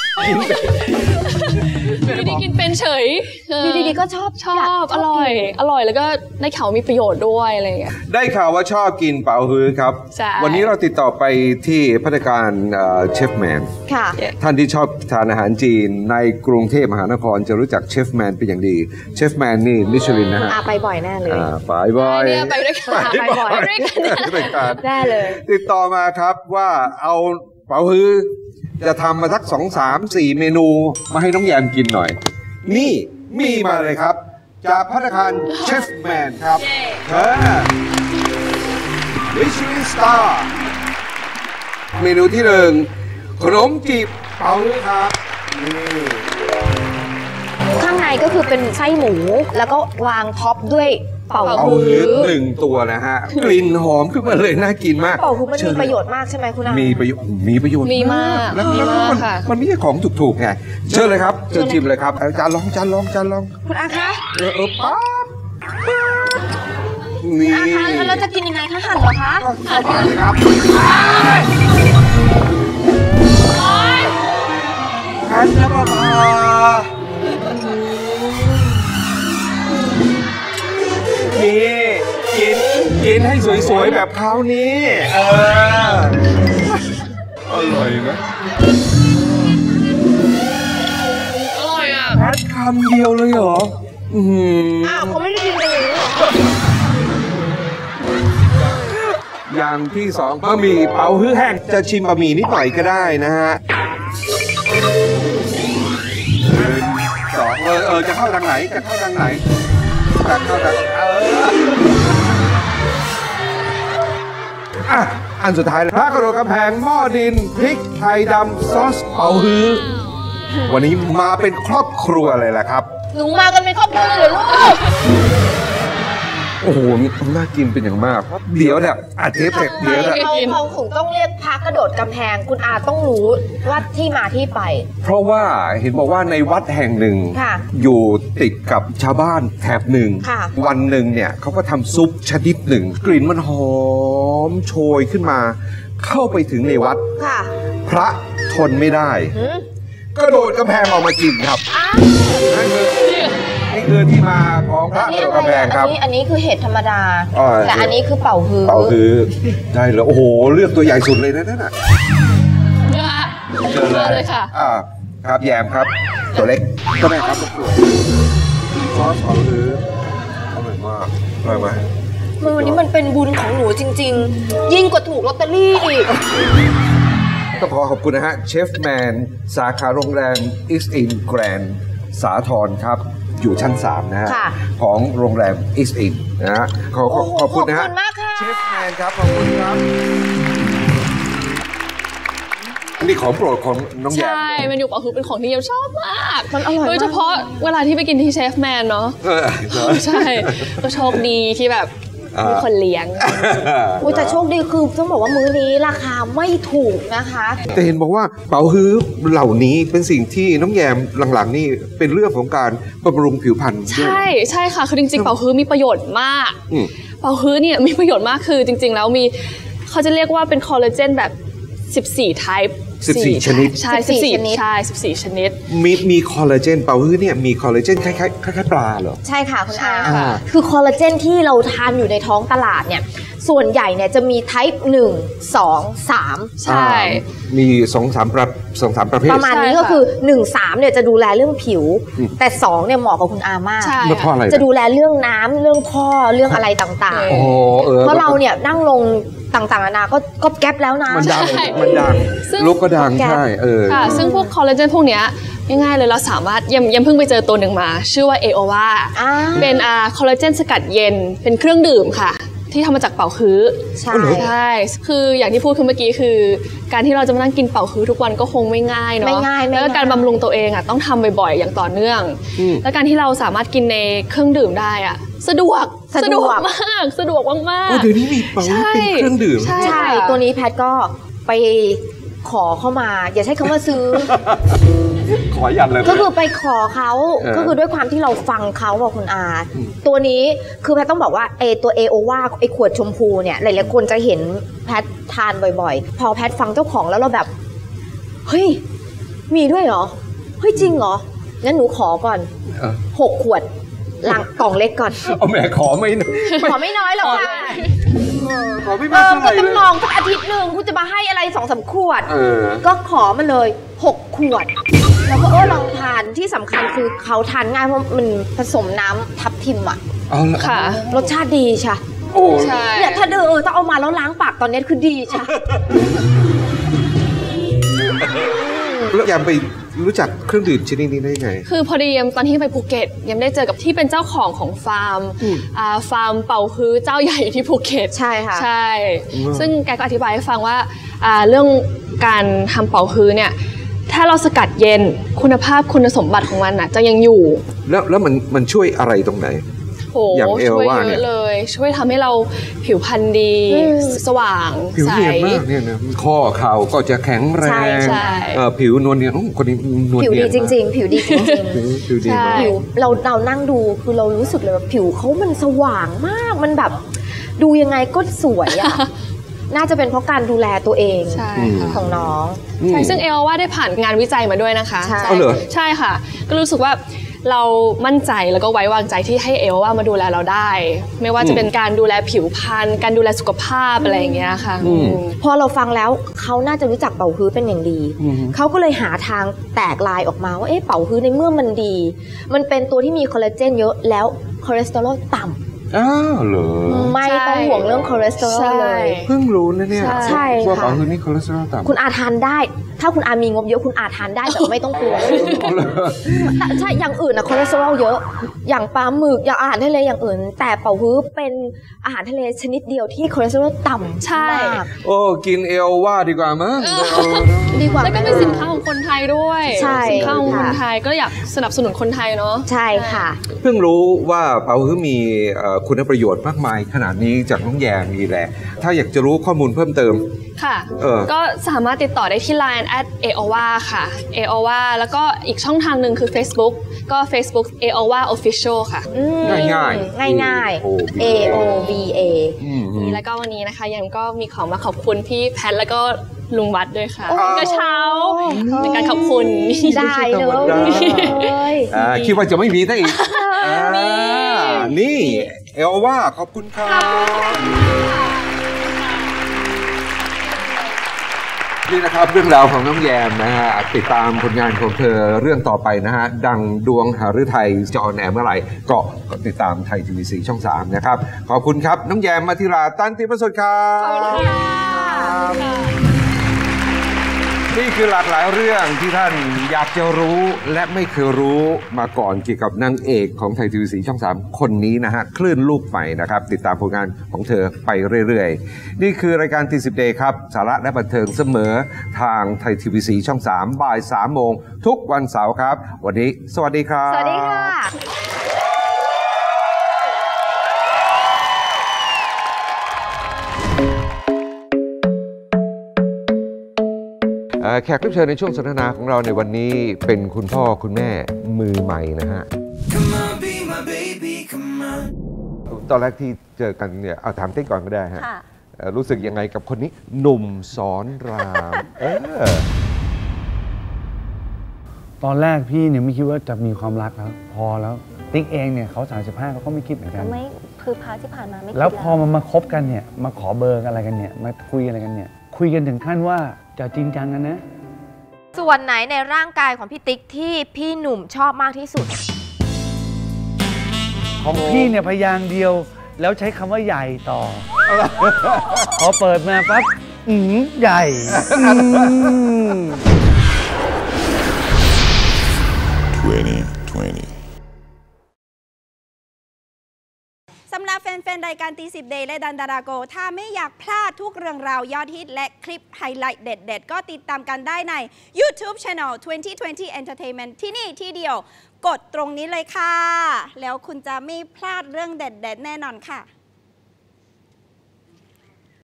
อยู่ดีกินเป็นเฉยอยู่ดีๆก็ชอบชอบอร่อยอร่อยแล้วก็ได้ข่าวมีประโยชน์ด้วยอะไรอย่างเงี้ยได้ข่าวว่าชอบกินเป่าฮื้อครับวันนี้เราติดต่อไปที่ภัตตาคารเชฟแมนท่านที่ชอบทานอาหารจีนในกรุงเทพมหานครจะรู้จักเชฟแมนเป็นอย่างดีเชฟแมนนี่มิชลินนะฮะไปบ่อยแน่เลยไปบ่อยไปด้วยกันไปบ่อยด้วยกันแน่เลยติดต่อมาครับว่าเอาเป่าฮื้อจะทำมาสักสองสามสี่เมนูมาให้น้องแยมกินหน่อยนี่มีมาเลยครับจากภัตตาคารเชฟแมนครับเชิญมิชลินสตาร์เมนูที่หนึ่งขนมจีบเป่าฮื้อครับนี่ข้างในก็คือเป็นไส้หมูแล้วก็วางท็อปด้วยเป่าฮื้อหนึ่งตัวนะฮะกลิ่นหอมขึ้นมาเลยน่ากินมากเป่าฮื้อมันมีประโยชน์มากใช่ไหมคุณอามีประโยชน์มีประโยชน์มีมากแล้วมันมันไม่ใช่ของถูกๆไงเชิญเลยครับเชิญชิมเลยครับจานลองจานลองจานลองคุณอาคะเออป๊าบนี่อาคะแล้วเราจะกินยังไงคะหั่นเหรอคะหั่นเลยครับหั่นแล้วก็นี่กินกินให้สวยๆแบบเขานี้เอออร่อยนะอร่อยอ่ะแค่คำเดียวเลยเหรออืมอ้าวเขาไม่ได้กินเลยอย่างที่สองบะหมี่เป่าฮื้อแห้งจะชิมบะหมี่นิดหน่อยก็ได้นะฮะสองเออเออจะเข้าทางไหนจะเข้าทางไหนจะเข้าทางเอออ่ะอันสุดท้ายพระกระโดดกำแพงหม้อดินพริกไทยดำซอสเป่าฮื้อวันนี้มาเป็นครอบครัวเลยแหละครับหนูมากันเป็นครอบครัวเลยเหรอลูกโอ้โหน่ากินเป็นอย่างมากเดี๋ยวเนี่ยอาเทปเสร็จเดี๋ยวเนี่ยเขาคงต้องเรียกพระกระโดดกำแพงคุณอาต้องรู้ว่าที่มาที่ไปเพราะว่าเห็นบอกว่าในวัดแห่งหนึ่งอยู่ติดกับชาวบ้านแถบหนึ่งวันหนึ่งเนี่ยเขาก็ทำซุปชนิดหนึ่งกลิ่นมันหอมโชยขึ้นมาเข้าไปถึงในวัดพระทนไม่ได้กระโดดกำแพงออกมากินครับนี่คือที่มาของพระเรือแพงครับอันนี้อันนี้คือเห็ดธรรมดาอ๋อแต่อันนี้คือเป่าฮื้อเป่าฮื้อได้เลยโอ้โหเลือกตัวใหญ่สุดเลยนะนั่นน่ะเชิญเลยค่ะอ่าครับแยมครับตัวเล็กก็ได้ครับซอสเป่าฮื้ออร่อยมากอร่อยไหมวันนี้มันเป็นบุญของหนูจริงๆยิ่งกว่าถูกลอตเตอรี่อีกก็ขอขอบคุณนะฮะเชฟแมนสาขาโรงแรม East Inn Grand สาทรครับอยู่ชั้นสามนะฮะของโรงแรม East Inn นะฮะขอขอบคุณนะฮะเชฟแมนครับขอบคุณครับนี่ของโปรดของน้องแยมใช่เมนูเป่าฮื้อเป็นของที่เยมชอบมากมันอร่อยโดยเฉพาะเวลาที่ไปกินที่เชฟแมนเนาะใช่ก็โชคดีที่แบบมีคนเลี้ยงโอ้แต่โชคดีคือต้องบอกว่ามื้อนี้ราคาไม่ถูกนะคะแต่เห็นบอกว่าเป๋าฮื้อเหล่านี้เป็นสิ่งที่น้องแยมหลังๆนี่เป็นเรื่องของการบำรุงผิวพรรณใช่ใช่ค่ะคือจริงๆเป๋าฮื้อมีประโยชน์มากเป๋าฮื้อเนี่ยมีประโยชน์มากคือจริงๆแล้วมีเขาจะเรียกว่าเป็นคอลลาเจนแบบสิบสี่ type สิบสี่ชนิดใช่สิบสี่ใช่สิบสี่ชนิดมีมีคอลลาเจนเป๋าฮื้อเนี่ยมีคอลลาเจนคล้ายๆคล้ายๆปลาเหรอใช่ค่ะคุณอาคือคอลลาเจนที่เราทานอยู่ในท้องตลาดเนี่ยส่วนใหญ่เนี่ยจะมี type หนึ่ง สอง สามใช่มีสองสามประสองสามประเภทประมาณนี้ก็คือหนึ่ง สามเนี่ยจะดูแลเรื่องผิวแต่สองเนี่ยเหมาะกับคุณอามากจะดูแลเรื่องน้ำเรื่องข้อเรื่องอะไรต่างๆเพราะเราเนี่ยนั่งลงต่างๆนานาก็ก็แก๊ปแล้วนะมันดังมันดังลูกก็ดังใช่เออค่ะซึ่งพวกคอลลาเจนพวกเนี้ยง่ายๆเลยเราสามารถยังยังเพิ่งไปเจอตัวหนึ่งมาชื่อว่า เอ โอ วา เป็นอ่าคอลลาเจนสกัดเย็นเป็นเครื่องดื่มค่ะที่ทำมาจากเป่าฮื้อใช่ใช่คืออย่างที่พูดคือเมื่อกี้คือการที่เราจะมานั่งกินเป่าฮื้อทุกวันก็คงไม่ง่ายเนาะไม่ง่ายแล้วก็การบำรุงตัวเองอ่ะต้องทำบ่อยๆอย่างต่อเนื่องแล้วการที่เราสามารถกินในเครื่องดื่มได้อ่ะสะดวกสะดวกมากสะดวกมากๆเดี๋ยวนี้มีเป่าฮื้อเป็นเครื่องดื่มใช่ตัวนี้แพทก็ไปขอเข้ามาอย่าใช้คำว่าซื้อขอยันเลยก็คือไปขอเขาก็คือด้วยความที่เราฟังเขาบอกคุณอาตัวนี้คือแพทต้องบอกว่าไอตัวเอโอว่าไอขวดชมพูเนี่ยหลายๆคนจะเห็นแพททานบ่อยๆพอแพทฟังเจ้าของแล้วเราแบบเฮ้ยมีด้วยเหรอเฮ้ยจริงเหรองั้นหนูขอก่อนหกขวดหลังกล่องเล็กก่อนเอาแม่ขอไม่ขอไม่น้อยหรอกค่ะขอไม่มากเท่าไหร่ก็ต้องลองสักอาทิตย์หนึ่งกูจะมาให้อะไรสองสามขวดก็ขอมาเลยหกขวดแล้วก็เออลองทานที่สำคัญคือเขาทานง่ายเพราะมันผสมน้ำทับทิมอ่ะค่ะรสชาติดีใช่โอ้ใช่เนี่ยถ้าเดินเออถ้าเอามาแล้วล้างปากตอนนี้คือดีใช่แล้วยังไปรู้จักเครื่องดื่มชนิดนี้ได้ไงคือพอดียมตอนที่ไปภูเก็ตยมได้เจอกับที่เป็นเจ้าของของฟาร์มฟาร์มเป่าฮื้อเจ้าใหญ่ที่ภูเก็ตใช่ค่ะใช่ซึ่งแกก็อธิบายให้ฟังว่าเรื่องการทำเป่าฮื้อเนี่ยถ้าเราสกัดเย็นคุณภาพคุณสมบัติของมันน่ะจะยังอยู่แล้วแล้วมันมันช่วยอะไรตรงไหนอย่างเอลว่าเนี่ยเลยช่วยทำให้เราผิวพรรณดีสว่างผิวเนียนมากเนี่ยนะข้อเข่าก็จะแข็งแรงผิวนวลเนียนคนนี้นวลเนียนผิวดีจริงๆผิวดีจริงๆผิวดีมากผิวเราเรานั่งดูคือเรารู้สึกเลยว่าผิวเขามันสว่างมากมันแบบดูยังไงก็สวยอ่ะน่าจะเป็นเพราะการดูแลตัวเองของน้องใช่ซึ่งเอลว่าได้ผ่านงานวิจัยมาด้วยนะคะใช่ใช่ค่ะก็รู้สึกว่าเรามั่นใจแล้วก็ไว้วางใจที่ให้เอลว่ามาดูแลเราได้ไม่ว่าจะเป็นการดูแลผิวพรรณการดูแลสุขภาพอะไรอย่างเงี้ยค่ะพอเราฟังแล้วเขาน่าจะรู้จักเป่าฮื้อเป็นอย่างดีเขาก็เลยหาทางแตกลายออกมาว่าเอ๊ะเป่าฮื้อในเมื่อมันดีมันเป็นตัวที่มีคอลลาเจนเยอะแล้วคอเลสเตอรอลต่ำอ้าวเหรอไม่ต้องห่วงเรื่องคอเลสเตอรอลเลยเพิ่งรู้นะเนี่ยใช่ค่ะว่าเป่าฮื้อนี่คอเลสเตอรอลต่ำคุณอาทานได้ถ้าคุณอามีงบเยอะคุณอาทานได้แต่ไม่ต้องกลัวใช่อย่างอื่นนะคอเลสเตอรอลเยอะอย่างปลาหมึกอย่างอาหารทะเลอย่างอื่นแต่เป่าฮื้อเป็นอาหารทะเลชนิดเดียวที่คอเลสเตอรอลต่ำใช่โอ้กินเอลว่าดีกว่ามั้งดีกว่าแล้วก็เป็นสินค้าของคนไทยด้วยสินค้าของคนไทยก็อยากสนับสนุนคนไทยเนาะใช่ค่ะเพิ่งรู้ว่าเป่าฮื้อมีคุณประโยชน์มากมายขนาดนี้จากน้องแยมนี่แหละถ้าอยากจะรู้ข้อมูลเพิ่มเติมค่ะก็สามารถติดต่อได้ที่ ไลน์ แอท เอ โอ วา ค่ะ เอ โอ วา แล้วก็อีกช่องทางหนึ่งคือ Facebook ก็ Facebook เอ โอ วา Official ค่ะง่ายง่ายง่ายง่าย A O V A แล้วก็วันนี้นะคะยังก็มีของมาขอบคุณพี่แพทแล้วก็ลุงวัดด้วยค่ะกระเช้าเป็นการขอบคุณได้เลยคิดว่าจะไม่มีซะอีกนี่เอลว่าขอบคุณครับนี่นะครับเรื่องราวของน้องแยมนะฮะติดตามผลงานของเธอเรื่องต่อไปนะฮะดังดวงหฤทัยจะออนแอร์เมื่อไหร่ก็ติดตามไทยทีวีสีช่องสามนะครับขอบคุณครับน้องแยมมัธิราตันติประสดครับขอบคุณครับนี่คือหลากหลายเรื่องที่ท่านอยากจะรู้และไม่เคยรู้มาก่อนเกี่ยวกับนางเอกของไทยทีวีสีช่องสามคนนี้นะฮะคลื่นลูกใหม่นะครับติดตามผลงานของเธอไปเรื่อยๆนี่คือรายการทีสิบเดย์ครับสาระและบันเทิงเสมอทางไทยทีวีสีช่องสามบ่ายสามโมงทุกวันเสาร์ครับวันนี้สวัสดีครับสวัสดีค่ะแขกรับเชิญในช่วงสนทนาของเราในวันนี้เป็นคุณพ่อคุณแม่มือใหม่นะฮะตอนแรกที่เจอกันเนี่ยเอาถามติ๊กก่อนก็ได้ฮะรู้สึกยังไงกับคนนี้หนุ่มสอนรามเออตอนแรกพี่เนี่ยไม่คิดว่าจะมีความรักแล้วพอแล้วติ๊กเองเนี่ยเขาสามสิบห้าเขาก็ไม่คิดเหมือนกันไม่คือพาที่ผ่านมาไม่คิดแล้วพอมันมาคบกันเนี่ยมาขอเบอร์กันอะไรกันเนี่ยมาคุยอะไรกันเนี่ยคุยกันถึงขั้นว่าจะจริงจังกันนะส่วนไหนในร่างกายของพี่ติ๊กที่พี่หนุ่มชอบมากที่สุดของพี่เนี่ยพยางเดียวแล้วใช้คำว่าใหญ่ต่อพอเปิดมาปั๊บอืมใหญ่สำหรับแฟนๆรายการตีสิบเดย์และดันดาราโกถ้าไม่อยากพลาดทุกเรื่องราวยอดฮิตและคลิปไฮไลท์เด็ดๆก็ติดตามกันได้ใน YouTube Channel ยี่สิบยี่สิบ Entertainment ที่นี่ที่เดียวกดตรงนี้เลยค่ะแล้วคุณจะไม่พลาดเรื่องเด็ดๆแน่นอนค่ะ